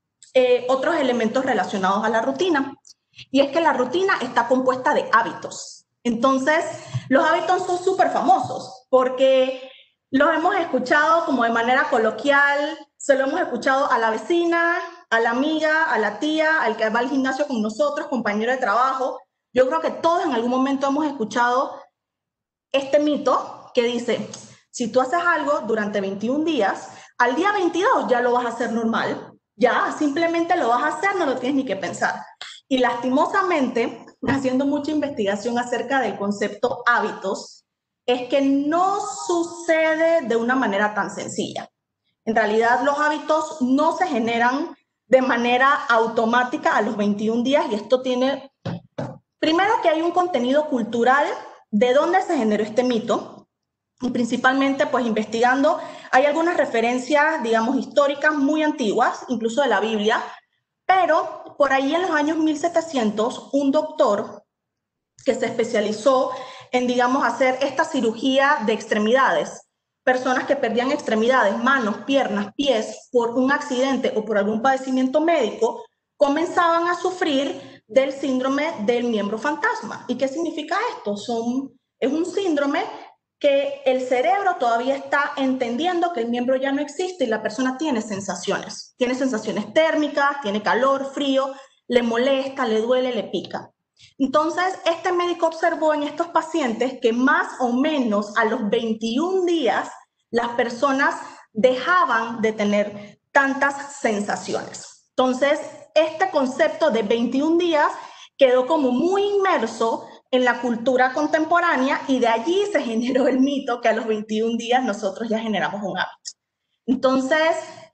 otros elementos relacionados a la rutina. Y es que la rutina está compuesta de hábitos. Entonces, los hábitos son súper famosos porque los hemos escuchado como de manera coloquial, se lo hemos escuchado a la vecina, a la amiga, a la tía, al que va al gimnasio con nosotros, compañero de trabajo. Yo creo que todos en algún momento hemos escuchado este mito que dice, si tú haces algo durante 21 días, al día 22 ya lo vas a hacer normal. Ya, simplemente lo vas a hacer, no lo tienes ni que pensar. Y lastimosamente, haciendo mucha investigación acerca del concepto hábitos, es que no sucede de una manera tan sencilla. En realidad, los hábitos no se generan de manera automática a los 21 días y esto tiene, primero que hay un contenido cultural de dónde se generó este mito, y principalmente pues investigando, hay algunas referencias, digamos, históricas muy antiguas, incluso de la Biblia, pero por ahí en los años 1700, un doctor que se especializó en, digamos, hacer esta cirugía de extremidades, personas que perdían extremidades, manos, piernas, pies, por un accidente o por algún padecimiento médico, comenzaban a sufrir del síndrome del miembro fantasma. ¿Y qué significa esto? Es un síndrome que el cerebro todavía está entendiendo que el miembro ya no existe y la persona tiene sensaciones térmicas, tiene calor, frío, le molesta, le duele, le pica. Entonces, este médico observó en estos pacientes que más o menos a los 21 días las personas dejaban de tener tantas sensaciones. Entonces, este concepto de 21 días quedó como muy inmerso en la cultura contemporánea y de allí se generó el mito que a los 21 días nosotros ya generamos un hábito. Entonces,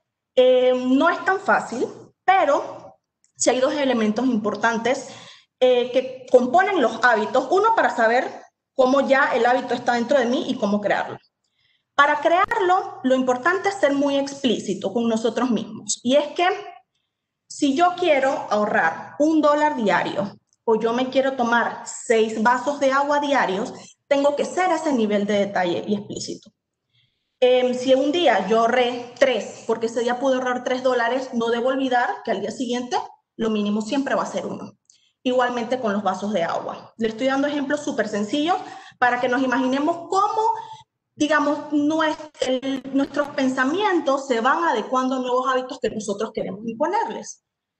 no es tan fácil, pero sí hay dos elementos importantes que componen los hábitos. Uno, para saber cómo ya el hábito está dentro de mí y cómo crearlo. Para crearlo, lo importante es ser muy explícito con nosotros mismos. Y es que si yo quiero ahorrar $1 diario, o yo me quiero tomar 6 vasos de agua diarios, tengo que ser a ese nivel de detalle y explícito. Si un día yo ahorré 3, porque ese día pude ahorrar $3, no debo olvidar que al día siguiente lo mínimo siempre va a ser 1. Igualmente con los vasos de agua. Le estoy dando ejemplos súper sencillos para que nos imaginemos cómo, digamos, nuestros pensamientos se van adecuando a nuevos hábitos que nosotros queremos imponerles.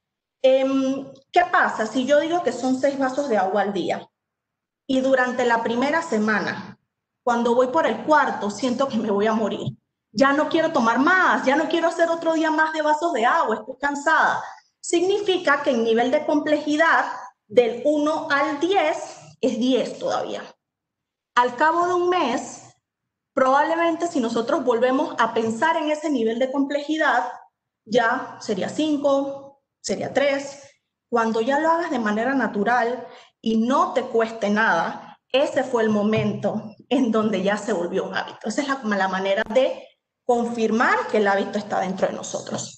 ¿Qué pasa si yo digo que son 6 vasos de agua al día y durante la primera semana, cuando voy por el cuarto, siento que me voy a morir? Ya no quiero tomar más, ya no quiero hacer otro día más de vasos de agua, estoy cansada. Significa que el nivel de complejidad del 1 al 10 es 10 todavía. Al cabo de un mes, probablemente si nosotros volvemos a pensar en ese nivel de complejidad, ya sería 5, sería 3. Cuando ya lo hagas de manera natural y no te cueste nada, ese fue el momento en donde ya se volvió un hábito. Esa es la manera de confirmar que el hábito está dentro de nosotros.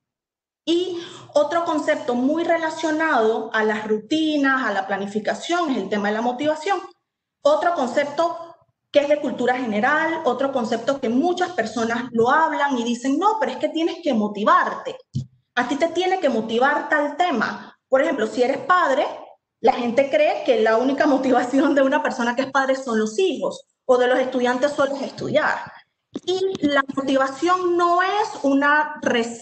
Y otro concepto muy relacionado a las rutinas, a la planificación, es el tema de la motivación. Otro concepto que es de cultura general, otro concepto que muchas personas lo hablan y dicen, no, pero es que tienes que motivarte. A ti te tiene que motivar tal tema. Por ejemplo, si eres padre, la gente cree que la única motivación de una persona que es padre son los hijos, o de los estudiantes solo es estudiar. Y la motivación no es una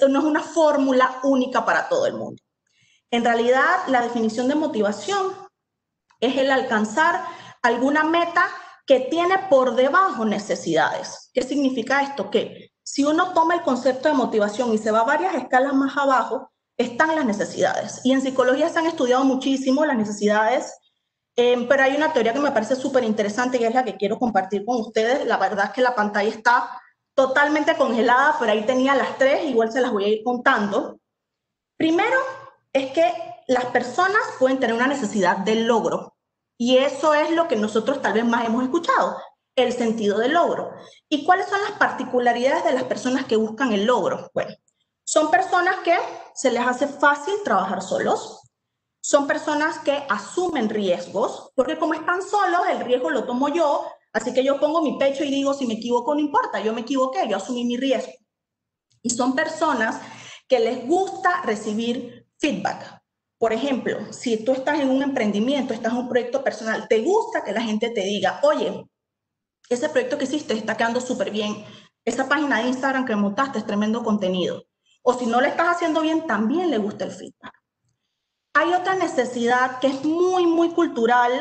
fórmula única para todo el mundo. En realidad, la definición de motivación es el alcanzar alguna meta que tiene por debajo necesidades. ¿Qué significa esto? Que si uno toma el concepto de motivación y se va a varias escalas más abajo, están las necesidades. Y en psicología se han estudiado muchísimo las necesidades, pero hay una teoría que me parece súper interesante y es la que quiero compartir con ustedes. La verdad es que la pantalla está totalmente congelada, pero ahí tenía las 3, igual se las voy a ir contando. Primero es que las personas pueden tener una necesidad de logro. Y eso es lo que nosotros tal vez más hemos escuchado, el sentido del logro. ¿Y cuáles son las particularidades de las personas que buscan el logro? Bueno, son personas que se les hace fácil trabajar solos, son personas que asumen riesgos, porque como están solos, el riesgo lo tomo yo, así que yo pongo mi pecho y digo, si me equivoco no importa, yo me equivoqué, yo asumí mi riesgo. Y son personas que les gusta recibir feedback. Por ejemplo, si tú estás en un emprendimiento, estás en un proyecto personal, te gusta que la gente te diga, oye, ese proyecto que hiciste está quedando súper bien, esa página de Instagram que montaste es tremendo contenido. O si no le estás haciendo bien, también le gusta el feedback. Hay otra necesidad que es muy, muy cultural,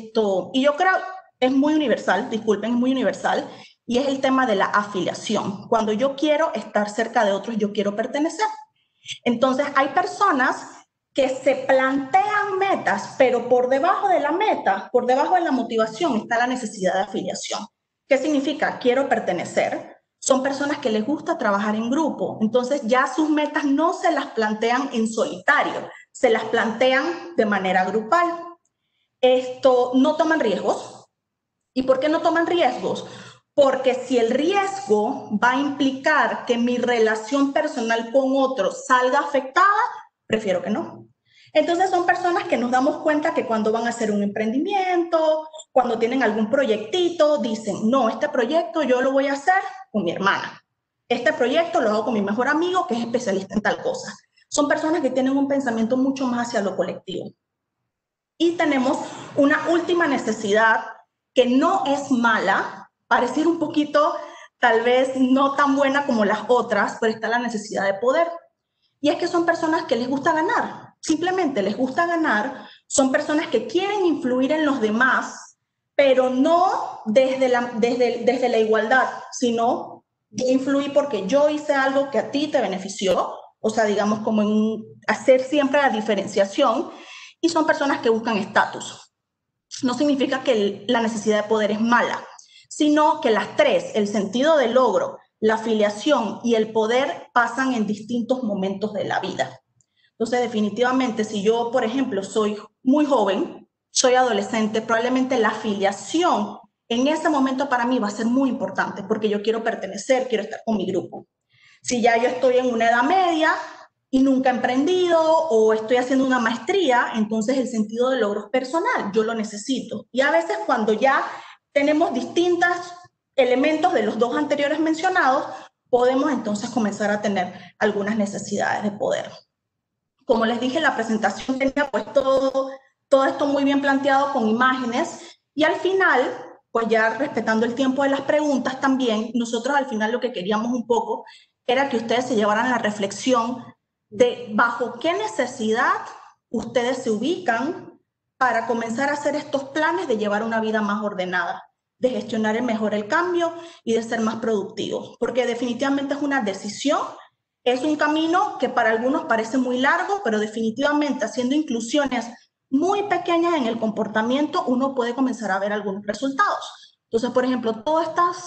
y yo creo es muy universal, disculpen, es muy universal, y es el tema de la afiliación. Cuando yo quiero estar cerca de otros, yo quiero pertenecer. Entonces, hay personas que se plantean metas, pero por debajo de la meta, por debajo de la motivación, está la necesidad de afiliación. ¿Qué significa? Quiero pertenecer. Son personas que les gusta trabajar en grupo, entonces ya sus metas no se las plantean en solitario, se las plantean de manera grupal. No toman riesgos. ¿Y por qué no toman riesgos? Porque si el riesgo va a implicar que mi relación personal con otros salga afectada, prefiero que no. Entonces son personas que nos damos cuenta que cuando van a hacer un emprendimiento, cuando tienen algún proyectito, dicen, no, este proyecto yo lo voy a hacer con mi hermana. Este proyecto lo hago con mi mejor amigo que es especialista en tal cosa. Son personas que tienen un pensamiento mucho más hacia lo colectivo. Y tenemos una última necesidad que no es mala, parece un poquito tal vez no tan buena como las otras, pero está la necesidad de poder. Y es que son personas que les gusta ganar, simplemente les gusta ganar, son personas que quieren influir en los demás, pero no desde la igualdad, sino yo influí porque yo hice algo que a ti te benefició, o sea, digamos como en hacer siempre la diferenciación, y son personas que buscan estatus. No significa que la necesidad de poder es mala, sino que las 3, el sentido del logro, la afiliación y el poder pasan en distintos momentos de la vida. Entonces, definitivamente, si yo, por ejemplo, soy muy joven, soy adolescente, probablemente la afiliación en ese momento para mí va a ser muy importante porque yo quiero pertenecer, quiero estar con mi grupo. Si ya yo estoy en una edad media y nunca he emprendido o estoy haciendo una maestría, entonces el sentido del logro es personal, yo lo necesito. Y a veces cuando ya tenemos distintos elementos de los 2 anteriores mencionados, podemos entonces comenzar a tener algunas necesidades de poder. Como les dije, la presentación tenía pues todo esto muy bien planteado con imágenes y al final, pues ya respetando el tiempo de las preguntas también, nosotros al final lo que queríamos un poco era que ustedes se llevaran la reflexión de bajo qué necesidad ustedes se ubican para comenzar a hacer estos planes de llevar una vida más ordenada, de gestionar mejor el cambio y de ser más productivos, porque definitivamente es una decisión, es un camino que para algunos parece muy largo, pero definitivamente haciendo inclusiones muy pequeñas en el comportamiento, uno puede comenzar a ver algunos resultados. Entonces, por ejemplo, todas estas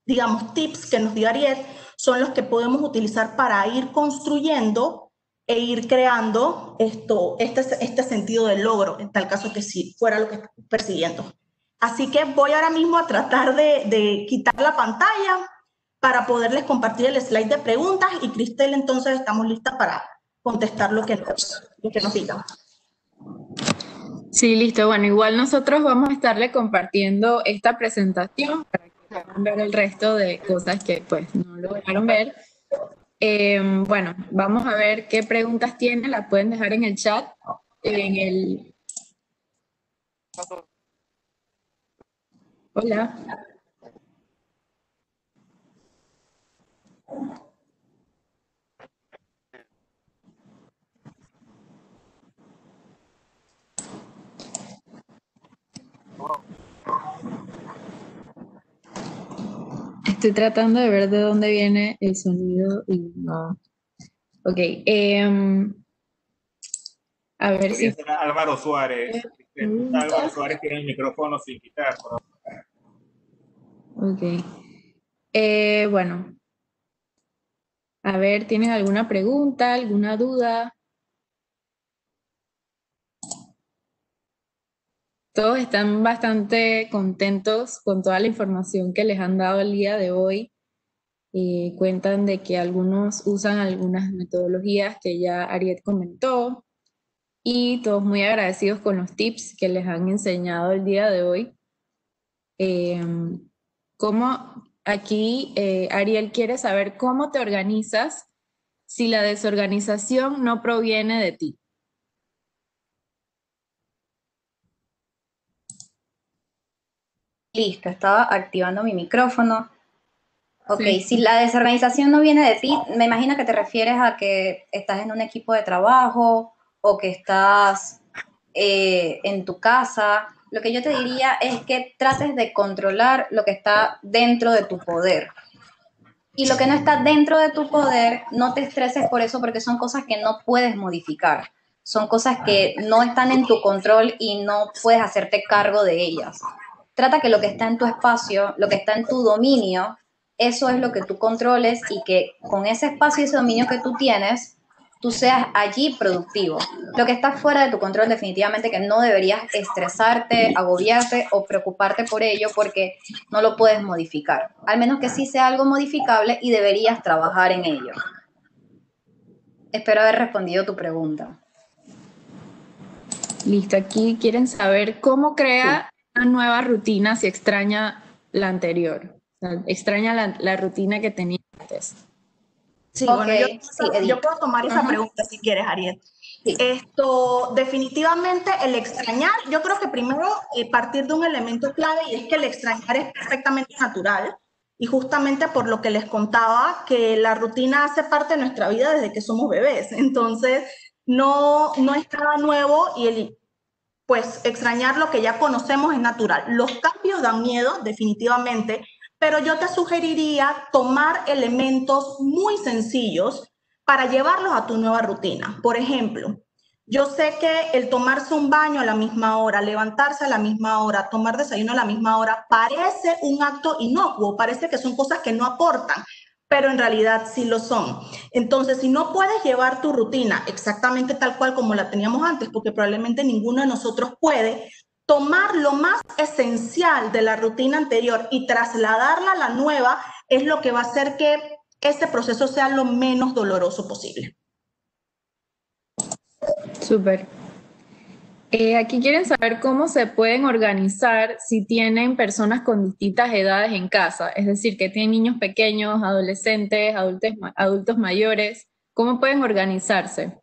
digamos, tips que nos dio Ariel son los que podemos utilizar para ir construyendo e ir creando este sentido de logro, en tal caso que sí fuera lo que estamos persiguiendo. Así que voy ahora mismo a tratar de quitar la pantalla para poderles compartir el slide de preguntas y Cristel, entonces estamos listas para contestar lo que nos digan. Sí, listo. Bueno, igual nosotros vamos a estarle compartiendo esta presentación para que puedan ver el resto de cosas que pues no lograron ver. Bueno, vamos a ver qué preguntas tienen, las pueden dejar en el chat, Hola. Estoy tratando de ver de dónde viene el sonido y no. Ok. A ver si. Álvaro Suárez. Álvaro Suárez tiene el micrófono sin quitar. Ok. Bueno. A ver, ¿tienen alguna pregunta, alguna duda? Todos están bastante contentos con toda la información que les han dado el día de hoy. Cuentan de que algunos usan algunas metodologías que ya Ariel comentó y todos muy agradecidos con los tips que les han enseñado el día de hoy. Como aquí Ariel quiere saber cómo te organizas si la desorganización no proviene de ti. Listo, estaba activando mi micrófono. Ok, Sí. si la desorganización no viene de ti, me imagino que te refieres a que estás en un equipo de trabajo o que estás en tu casa. Lo que yo te diría es que trates de controlar lo que está dentro de tu poder. Y lo que no está dentro de tu poder, no te estreses por eso porque son cosas que no puedes modificar. Son cosas que no están en tu control y no puedes hacerte cargo de ellas. Trata que lo que está en tu espacio, lo que está en tu dominio, eso es lo que tú controles y que con ese espacio y ese dominio que tú tienes, tú seas allí productivo. Lo que está fuera de tu control definitivamente que no deberías estresarte, agobiarte o preocuparte por ello porque no lo puedes modificar. Al menos que sí sea algo modificable y deberías trabajar en ello. Espero haber respondido tu pregunta. Listo, aquí quieren saber cómo crea una nueva rutina si extraña la anterior. O sea, extraña la rutina que tenía antes. Sí, Okay, bueno, yo puedo tomar esa pregunta si quieres, Ariel. Sí. Definitivamente el extrañar, yo creo que primero partir de un elemento clave y es que el extrañar es perfectamente natural y justamente por lo que les contaba que la rutina hace parte de nuestra vida desde que somos bebés, entonces no es nada nuevo y pues extrañar lo que ya conocemos es natural. Los cambios dan miedo, definitivamente, pero yo te sugeriría tomar elementos muy sencillos para llevarlos a tu nueva rutina. Por ejemplo, yo sé que el tomarse un baño a la misma hora, levantarse a la misma hora, tomar desayuno a la misma hora, parece un acto inocuo, parece que son cosas que no aportan, pero en realidad sí lo son. Entonces, si no puedes llevar tu rutina exactamente tal cual como la teníamos antes, porque probablemente ninguno de nosotros puede, tomar lo más esencial de la rutina anterior y trasladarla a la nueva es lo que va a hacer que este proceso sea lo menos doloroso posible. Súper. Aquí quieren saber cómo se pueden organizar si tienen personas con distintas edades en casa, es decir, que tienen niños pequeños, adolescentes, adultos mayores. ¿Cómo pueden organizarse?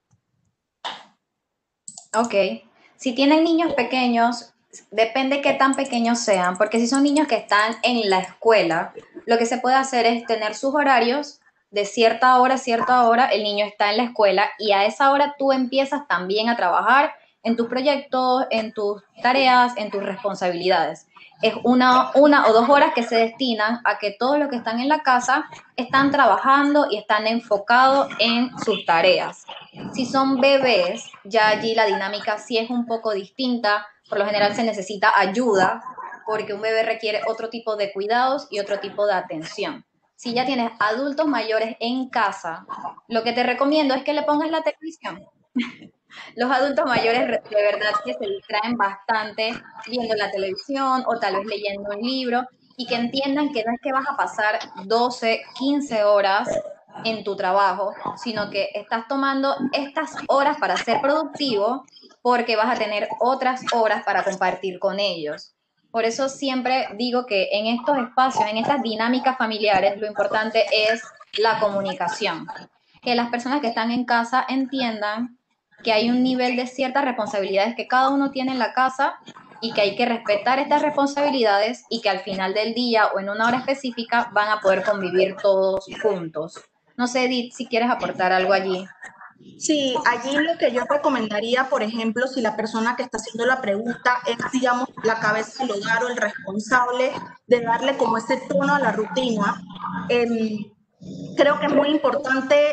Ok. Si tienen niños pequeños, depende qué tan pequeños sean, porque si son niños que están en la escuela, lo que se puede hacer es tener sus horarios de cierta hora, el niño está en la escuela y a esa hora tú empiezas también a trabajar en tus proyectos, en tus tareas, en tus responsabilidades. Es una o 2 horas que se destinan a que todos los que están en la casa están trabajando y están enfocados en sus tareas. Si son bebés, ya allí la dinámica sí es un poco distinta, por lo general se necesita ayuda porque un bebé requiere otro tipo de cuidados y otro tipo de atención. Si ya tienes adultos mayores en casa, lo que te recomiendo es que le pongas la televisión. Los adultos mayores de verdad que se distraen bastante viendo la televisión o tal vez leyendo un libro y que entiendan que no es que vas a pasar 12, 15 horas en tu trabajo, sino que estás tomando estas horas para ser productivo porque vas a tener otras horas para compartir con ellos. Por eso siempre digo que en estos espacios, en estas dinámicas familiares, lo importante es la comunicación. Que las personas que están en casa entiendan que hay un nivel de ciertas responsabilidades que cada uno tiene en la casa y que hay que respetar estas responsabilidades y que al final del día o en una hora específica van a poder convivir todos juntos. No sé, Edith, si quieres aportar algo allí. Sí, allí lo que yo recomendaría, por ejemplo, si la persona que está haciendo la pregunta es, digamos, la cabeza del hogar o el responsable de darle como ese tono a la rutina, creo que es muy importante,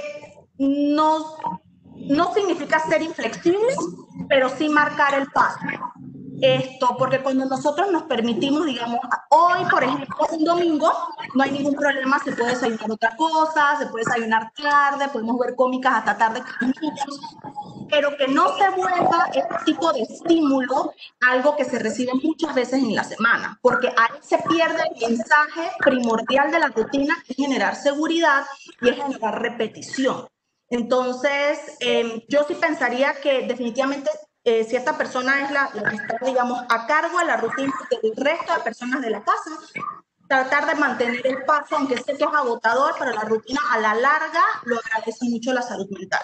no significa ser inflexibles, pero sí marcar el paso. Porque cuando nosotros nos permitimos, digamos, hoy, por ejemplo, un domingo, no hay ningún problema, se puede desayunar otra cosa, se puede desayunar tarde, podemos ver cómicas hasta tarde con los niños, pero que no se vuelva este tipo de estímulo algo que se recibe muchas veces en la semana, porque ahí se pierde el mensaje primordial de la rutina, que es generar seguridad y es generar repetición. Entonces, yo sí pensaría que definitivamente si esta persona es la que está, digamos, a cargo de la rutina del resto de personas de la casa, tratar de mantener el paso, aunque sé que es agotador, pero la rutina a la larga lo agradece mucho la salud mental.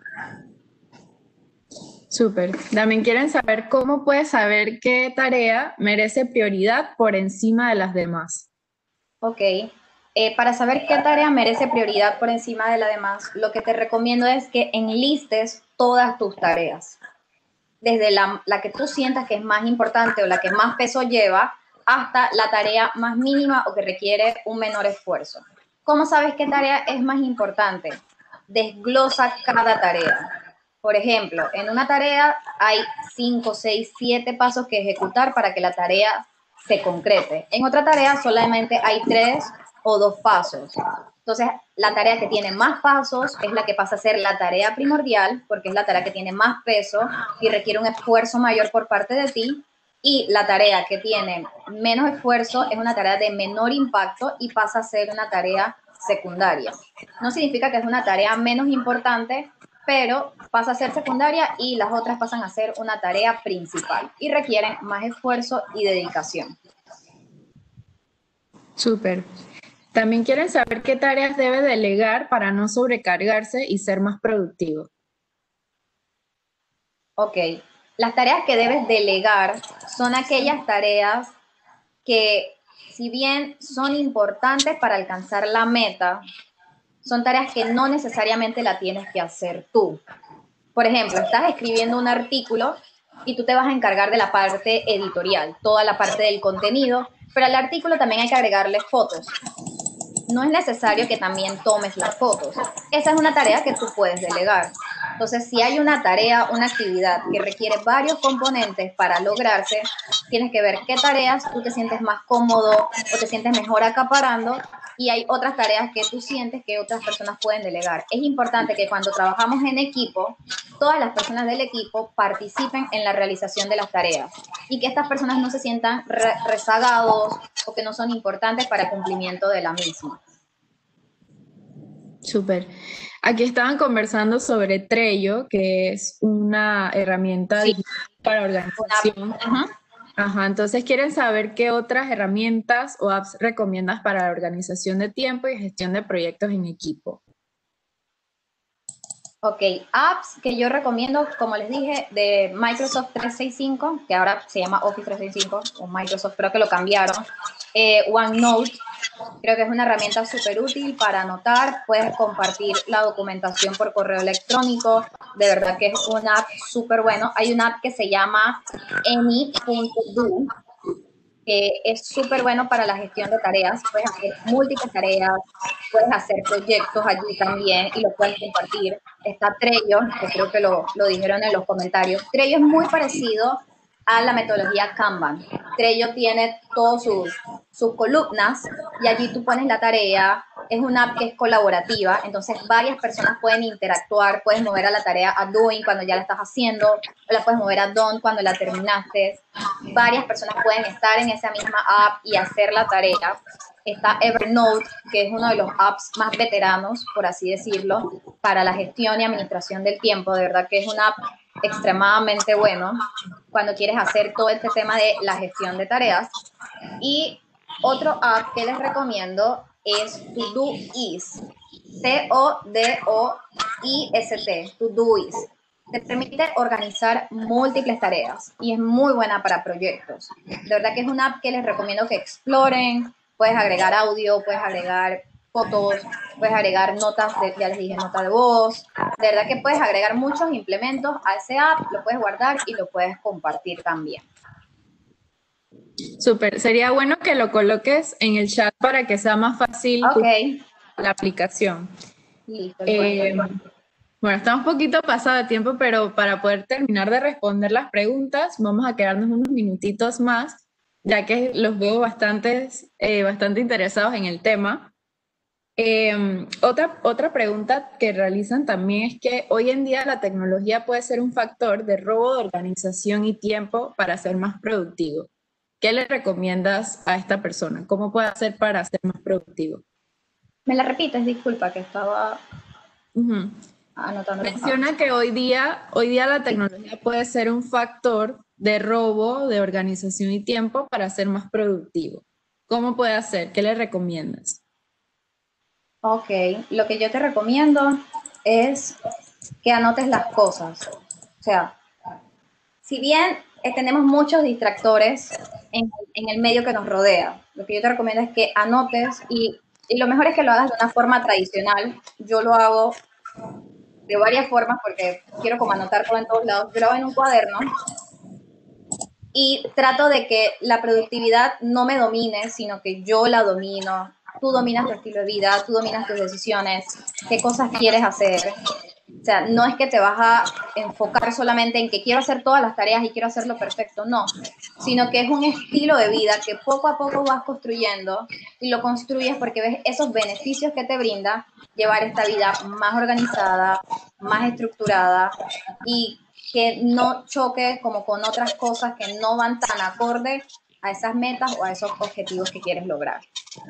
Súper. También quieren saber cómo puedes saber qué tarea merece prioridad por encima de las demás. Ok. Para saber qué tarea merece prioridad por encima de las demás, lo que te recomiendo es que enlistes todas tus tareas. Desde la que tú sientas que es más importante o la que más peso lleva, hasta la tarea más mínima o que requiere un menor esfuerzo. ¿Cómo sabes qué tarea es más importante? Desglosa cada tarea. Por ejemplo, en una tarea hay 5, 6, 7 pasos que ejecutar para que la tarea se concrete. En otra tarea solamente hay 3 o 2 pasos. Entonces, la tarea que tiene más pasos es la que pasa a ser la tarea primordial, porque es la tarea que tiene más peso y requiere un esfuerzo mayor por parte de ti. Y la tarea que tiene menos esfuerzo es una tarea de menor impacto y pasa a ser una tarea secundaria. No significa que es una tarea menos importante, pero pasa a ser secundaria y las otras pasan a ser una tarea principal y requieren más esfuerzo y dedicación. Súper. También quieren saber qué tareas debe delegar para no sobrecargarse y ser más productivo. Ok, las tareas que debes delegar son aquellas tareas que, si bien son importantes para alcanzar la meta, son tareas que no necesariamente la tienes que hacer tú. Por ejemplo, estás escribiendo un artículo y tú te vas a encargar de la parte editorial, toda la parte del contenido, pero al artículo también hay que agregarle fotos. No es necesario que también tomes las fotos. Esa es una tarea que tú puedes delegar. Entonces, si hay una tarea, una actividad que requiere varios componentes para lograrse, tienes que ver qué tareas tú te sientes más cómodo o te sientes mejor acaparando y hay otras tareas que tú sientes que otras personas pueden delegar. Es importante que cuando trabajamos en equipo, todas las personas del equipo participen en la realización de las tareas y que estas personas no se sientan rezagados o que no son importantes para el cumplimiento de la misma. Súper. Aquí estaban conversando sobre Trello, que es una herramienta digital para organización. Ajá, entonces quieren saber qué otras herramientas o apps recomiendas para la organización de tiempo y gestión de proyectos en equipo. Ok, apps que yo recomiendo, como les dije, de Microsoft 365, que ahora se llama Office 365, o Microsoft, creo que lo cambiaron. OneNote, creo que es una herramienta súper útil para anotar, puedes compartir la documentación por correo electrónico, de verdad que es una app súper bueno. Hay una app que se llama Any.do, que es súper bueno para la gestión de tareas, puedes hacer múltiples tareas, puedes hacer proyectos allí también y lo puedes compartir. Está Trello, que creo que lo dijeron en los comentarios. Trello es muy parecido a la metodología Kanban. Trello tiene todas sus columnas y allí tú pones la tarea. Es una app que es colaborativa, entonces varias personas pueden interactuar, puedes mover a la tarea a doing cuando ya la estás haciendo, o la puedes mover a done cuando la terminaste. Varias personas pueden estar en esa misma app y hacer la tarea. Está Evernote, que es uno de los apps más veteranos, por así decirlo, para la gestión y administración del tiempo. De verdad que es una app extremadamente bueno cuando quieres hacer todo este tema de la gestión de tareas. Y otro app que les recomiendo es Todoist, Todoist, Todoist. Te permite organizar múltiples tareas y es muy buena para proyectos. De verdad que es una app que les recomiendo que exploren. Puedes agregar audio, puedes agregar fotos, puedes agregar notas, ya les dije, nota de voz. De verdad que puedes agregar muchos implementos a ese app, lo puedes guardar y lo puedes compartir también. Súper, sería bueno que lo coloques en el chat para que sea más fácil la aplicación. Listo. Bueno, estamos un poquito pasados de tiempo, pero para poder terminar de responder las preguntas, vamos a quedarnos unos minutitos más, ya que los veo bastante interesados en el tema. Otra pregunta que realizan también es que hoy en día la tecnología puede ser un factor de robo de organización y tiempo para ser más productivo. ¿Qué le recomiendas a esta persona? ¿Cómo puede hacer para ser más productivo? ¿Me la repites? Disculpa, que estaba anotando. Menciona que hoy día la tecnología puede ser un factor de robo de organización y tiempo para ser más productivo. ¿Cómo puede hacer? ¿Qué le recomiendas? Ok, lo que yo te recomiendo es que anotes las cosas. O sea, si bien tenemos muchos distractores en el medio que nos rodea, lo que yo te recomiendo es que anotes y lo mejor es que lo hagas de una forma tradicional. Yo lo hago de varias formas porque quiero como anotar todo en todos lados. Yo lo hago en un cuaderno y trato de que la productividad no me domine, sino que yo la domino. Tú dominas tu estilo de vida, tú dominas tus decisiones, qué cosas quieres hacer. O sea, no es que te vas a enfocar solamente en que quiero hacer todas las tareas y quiero hacerlo perfecto, no, sino que es un estilo de vida que poco a poco vas construyendo y lo construyes porque ves esos beneficios que te brinda llevar esta vida más organizada, más estructurada y que no choque como con otras cosas que no van tan acorde a esas metas o a esos objetivos que quieres lograr.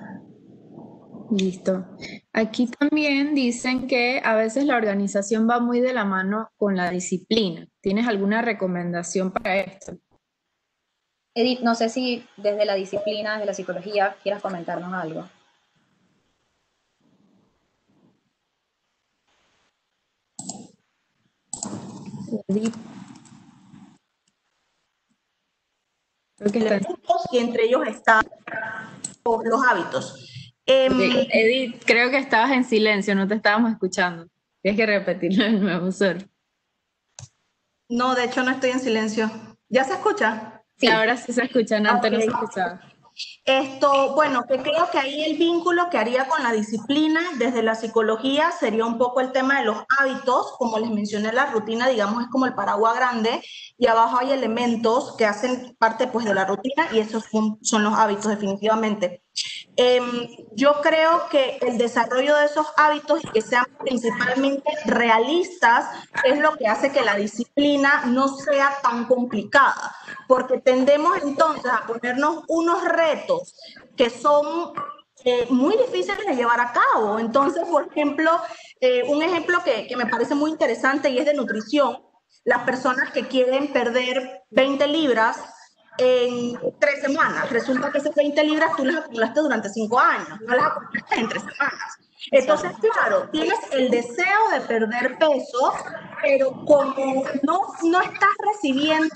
Listo. Aquí también dicen que a veces la organización va muy de la mano con la disciplina. ¿Tienes alguna recomendación para esto? Edith, no sé si desde la disciplina, desde la psicología, quieras comentarnos algo. Edith. Creo que está... Y entre ellos están los hábitos. Edith, creo que estabas en silencio, no te estábamos escuchando. Tienes que repetirlo de nuevo, sorry. No, de hecho no estoy en silencio. ¿Ya se escucha? Sí, ahora sí se escucha, antes no se escuchaba. Bueno, que creo que ahí el vínculo que haría con la disciplina desde la psicología sería un poco el tema de los hábitos, como les mencioné, la rutina, digamos, es como el paraguas grande, y abajo hay elementos que hacen parte pues de la rutina y esos son los hábitos definitivamente. Yo creo que el desarrollo de esos hábitos y que sean principalmente realistas es lo que hace que la disciplina no sea tan complicada, porque tendemos entonces a ponernos unos retos que son muy difíciles de llevar a cabo. Entonces, por ejemplo, un ejemplo que me parece muy interesante y es de nutrición, las personas que quieren perder 20 libras en 3 semanas. Resulta que esas 20 libras tú las acumulaste durante 5 años, no las acumulaste en 3 semanas. Entonces, claro, tienes el deseo de perder peso, pero como no estás recibiendo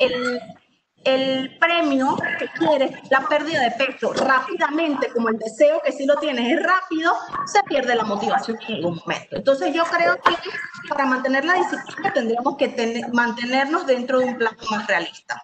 el premio que quieres, la pérdida de peso rápidamente, como el deseo que si lo tienes es rápido, se pierde la motivación en algún momento. Entonces yo creo que para mantener la disciplina tendríamos que mantenernos dentro de un plano más realista.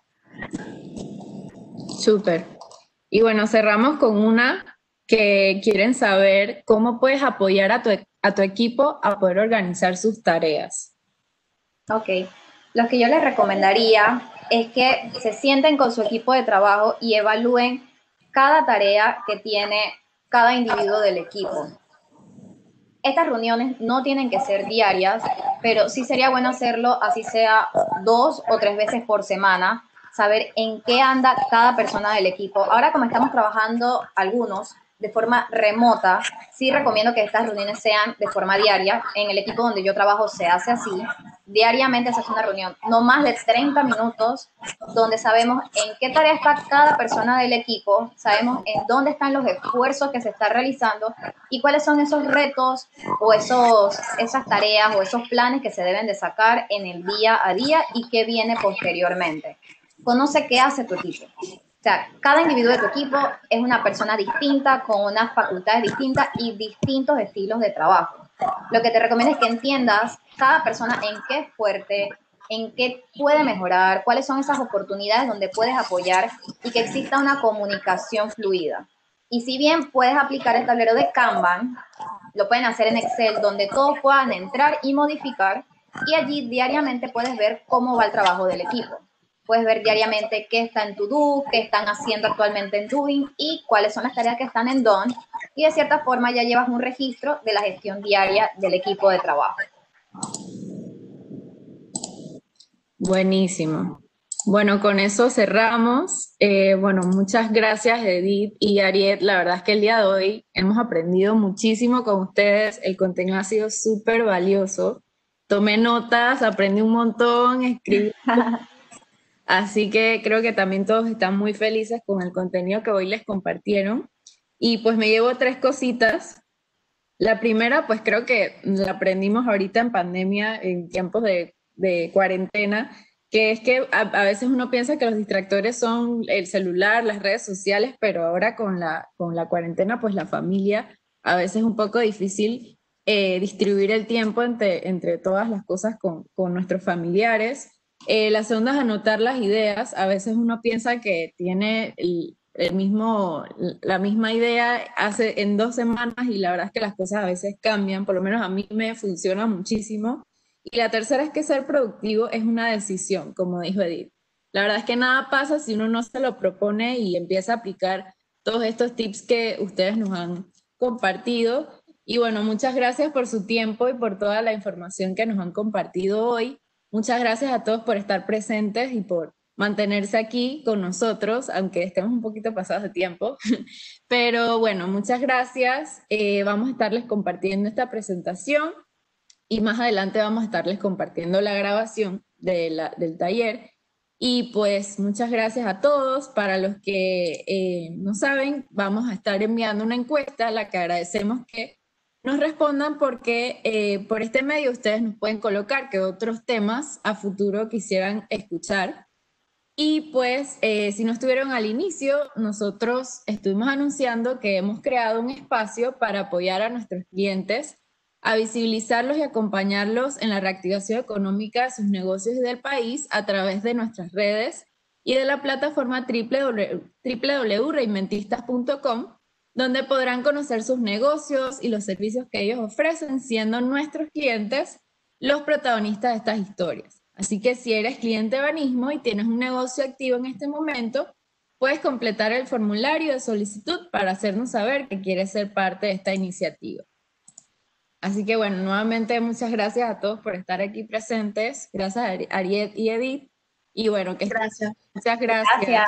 Súper. Y bueno, cerramos con una que quieren saber cómo puedes apoyar a tu equipo a poder organizar sus tareas. Ok. Lo que yo les recomendaría es que se sienten con su equipo de trabajo y evalúen cada tarea que tiene cada individuo del equipo. Estas reuniones no tienen que ser diarias, pero sí sería bueno hacerlo, así sea 2 o 3 veces por semana, saber en qué anda cada persona del equipo. Ahora, como estamos trabajando algunos de forma remota, sí recomiendo que estas reuniones sean de forma diaria. En el equipo donde yo trabajo se hace así. Diariamente se hace una reunión, no más de 30 minutos, donde sabemos en qué tarea está cada persona del equipo, sabemos en dónde están los esfuerzos que se están realizando y cuáles son esos retos o esas tareas o esos planes que se deben de sacar en el día a día y qué viene posteriormente. Conoce qué hace tu equipo. O sea, cada individuo de tu equipo es una persona distinta, con unas facultades distintas y distintos estilos de trabajo. Lo que te recomiendo es que entiendas cada persona en qué es fuerte, en qué puede mejorar, cuáles son esas oportunidades donde puedes apoyar y que exista una comunicación fluida. Y si bien puedes aplicar el tablero de Kanban, lo pueden hacer en Excel, donde todos puedan entrar y modificar, y allí diariamente puedes ver cómo va el trabajo del equipo. Puedes ver diariamente qué está en To-Do, qué están haciendo actualmente en Doing y cuáles son las tareas que están en Done. Y de cierta forma ya llevas un registro de la gestión diaria del equipo de trabajo. Buenísimo. Bueno, con eso cerramos. Bueno, muchas gracias Edith y Ariet. La verdad es que el día de hoy hemos aprendido muchísimo con ustedes. El contenido ha sido súper valioso. Tomé notas, aprendí un montón, escribí. Así que creo que también todos están muy felices con el contenido que hoy les compartieron. Y pues me llevo 3 cositas. La primera, pues creo que la aprendimos ahorita en pandemia, en tiempos de cuarentena, que es que a veces uno piensa que los distractores son el celular, las redes sociales, pero ahora con la cuarentena, pues la familia, a veces es un poco difícil distribuir el tiempo entre todas las cosas con nuestros familiares. La segunda es anotar las ideas. A veces uno piensa que tiene la misma idea hace en 2 semanas y la verdad es que las cosas a veces cambian, por lo menos a mí me funciona muchísimo. Y la tercera es que ser productivo es una decisión, como dijo Edith. La verdad es que nada pasa si uno no se lo propone y empieza a aplicar todos estos tips que ustedes nos han compartido. Y bueno, muchas gracias por su tiempo y por toda la información que nos han compartido hoy. Muchas gracias a todos por estar presentes y por mantenerse aquí con nosotros, aunque estemos un poquito pasados de tiempo. Pero bueno, muchas gracias. Vamos a estarles compartiendo esta presentación y más adelante vamos a estarles compartiendo la grabación del taller. Y pues muchas gracias a todos. Para los que no saben, vamos a estar enviando una encuesta a la que agradecemos que nos respondan porque por este medio ustedes nos pueden colocar que otros temas a futuro quisieran escuchar. Y pues si no estuvieron al inicio, nosotros estuvimos anunciando que hemos creado un espacio para apoyar a nuestros clientes, a visibilizarlos y acompañarlos en la reactivación económica de sus negocios y del país a través de nuestras redes y de la plataforma www.reinventistas.com, donde podrán conocer sus negocios y los servicios que ellos ofrecen, siendo nuestros clientes los protagonistas de estas historias. Así que si eres cliente de Banismo y tienes un negocio activo en este momento, puedes completar el formulario de solicitud para hacernos saber que quieres ser parte de esta iniciativa. Así que bueno, nuevamente muchas gracias a todos por estar aquí presentes. Gracias a Ariet y Edith. Y bueno, Gracias. Muchas gracias. Gracias.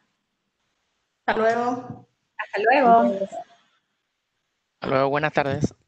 Hasta luego. Hasta luego. Hasta luego, buenas tardes.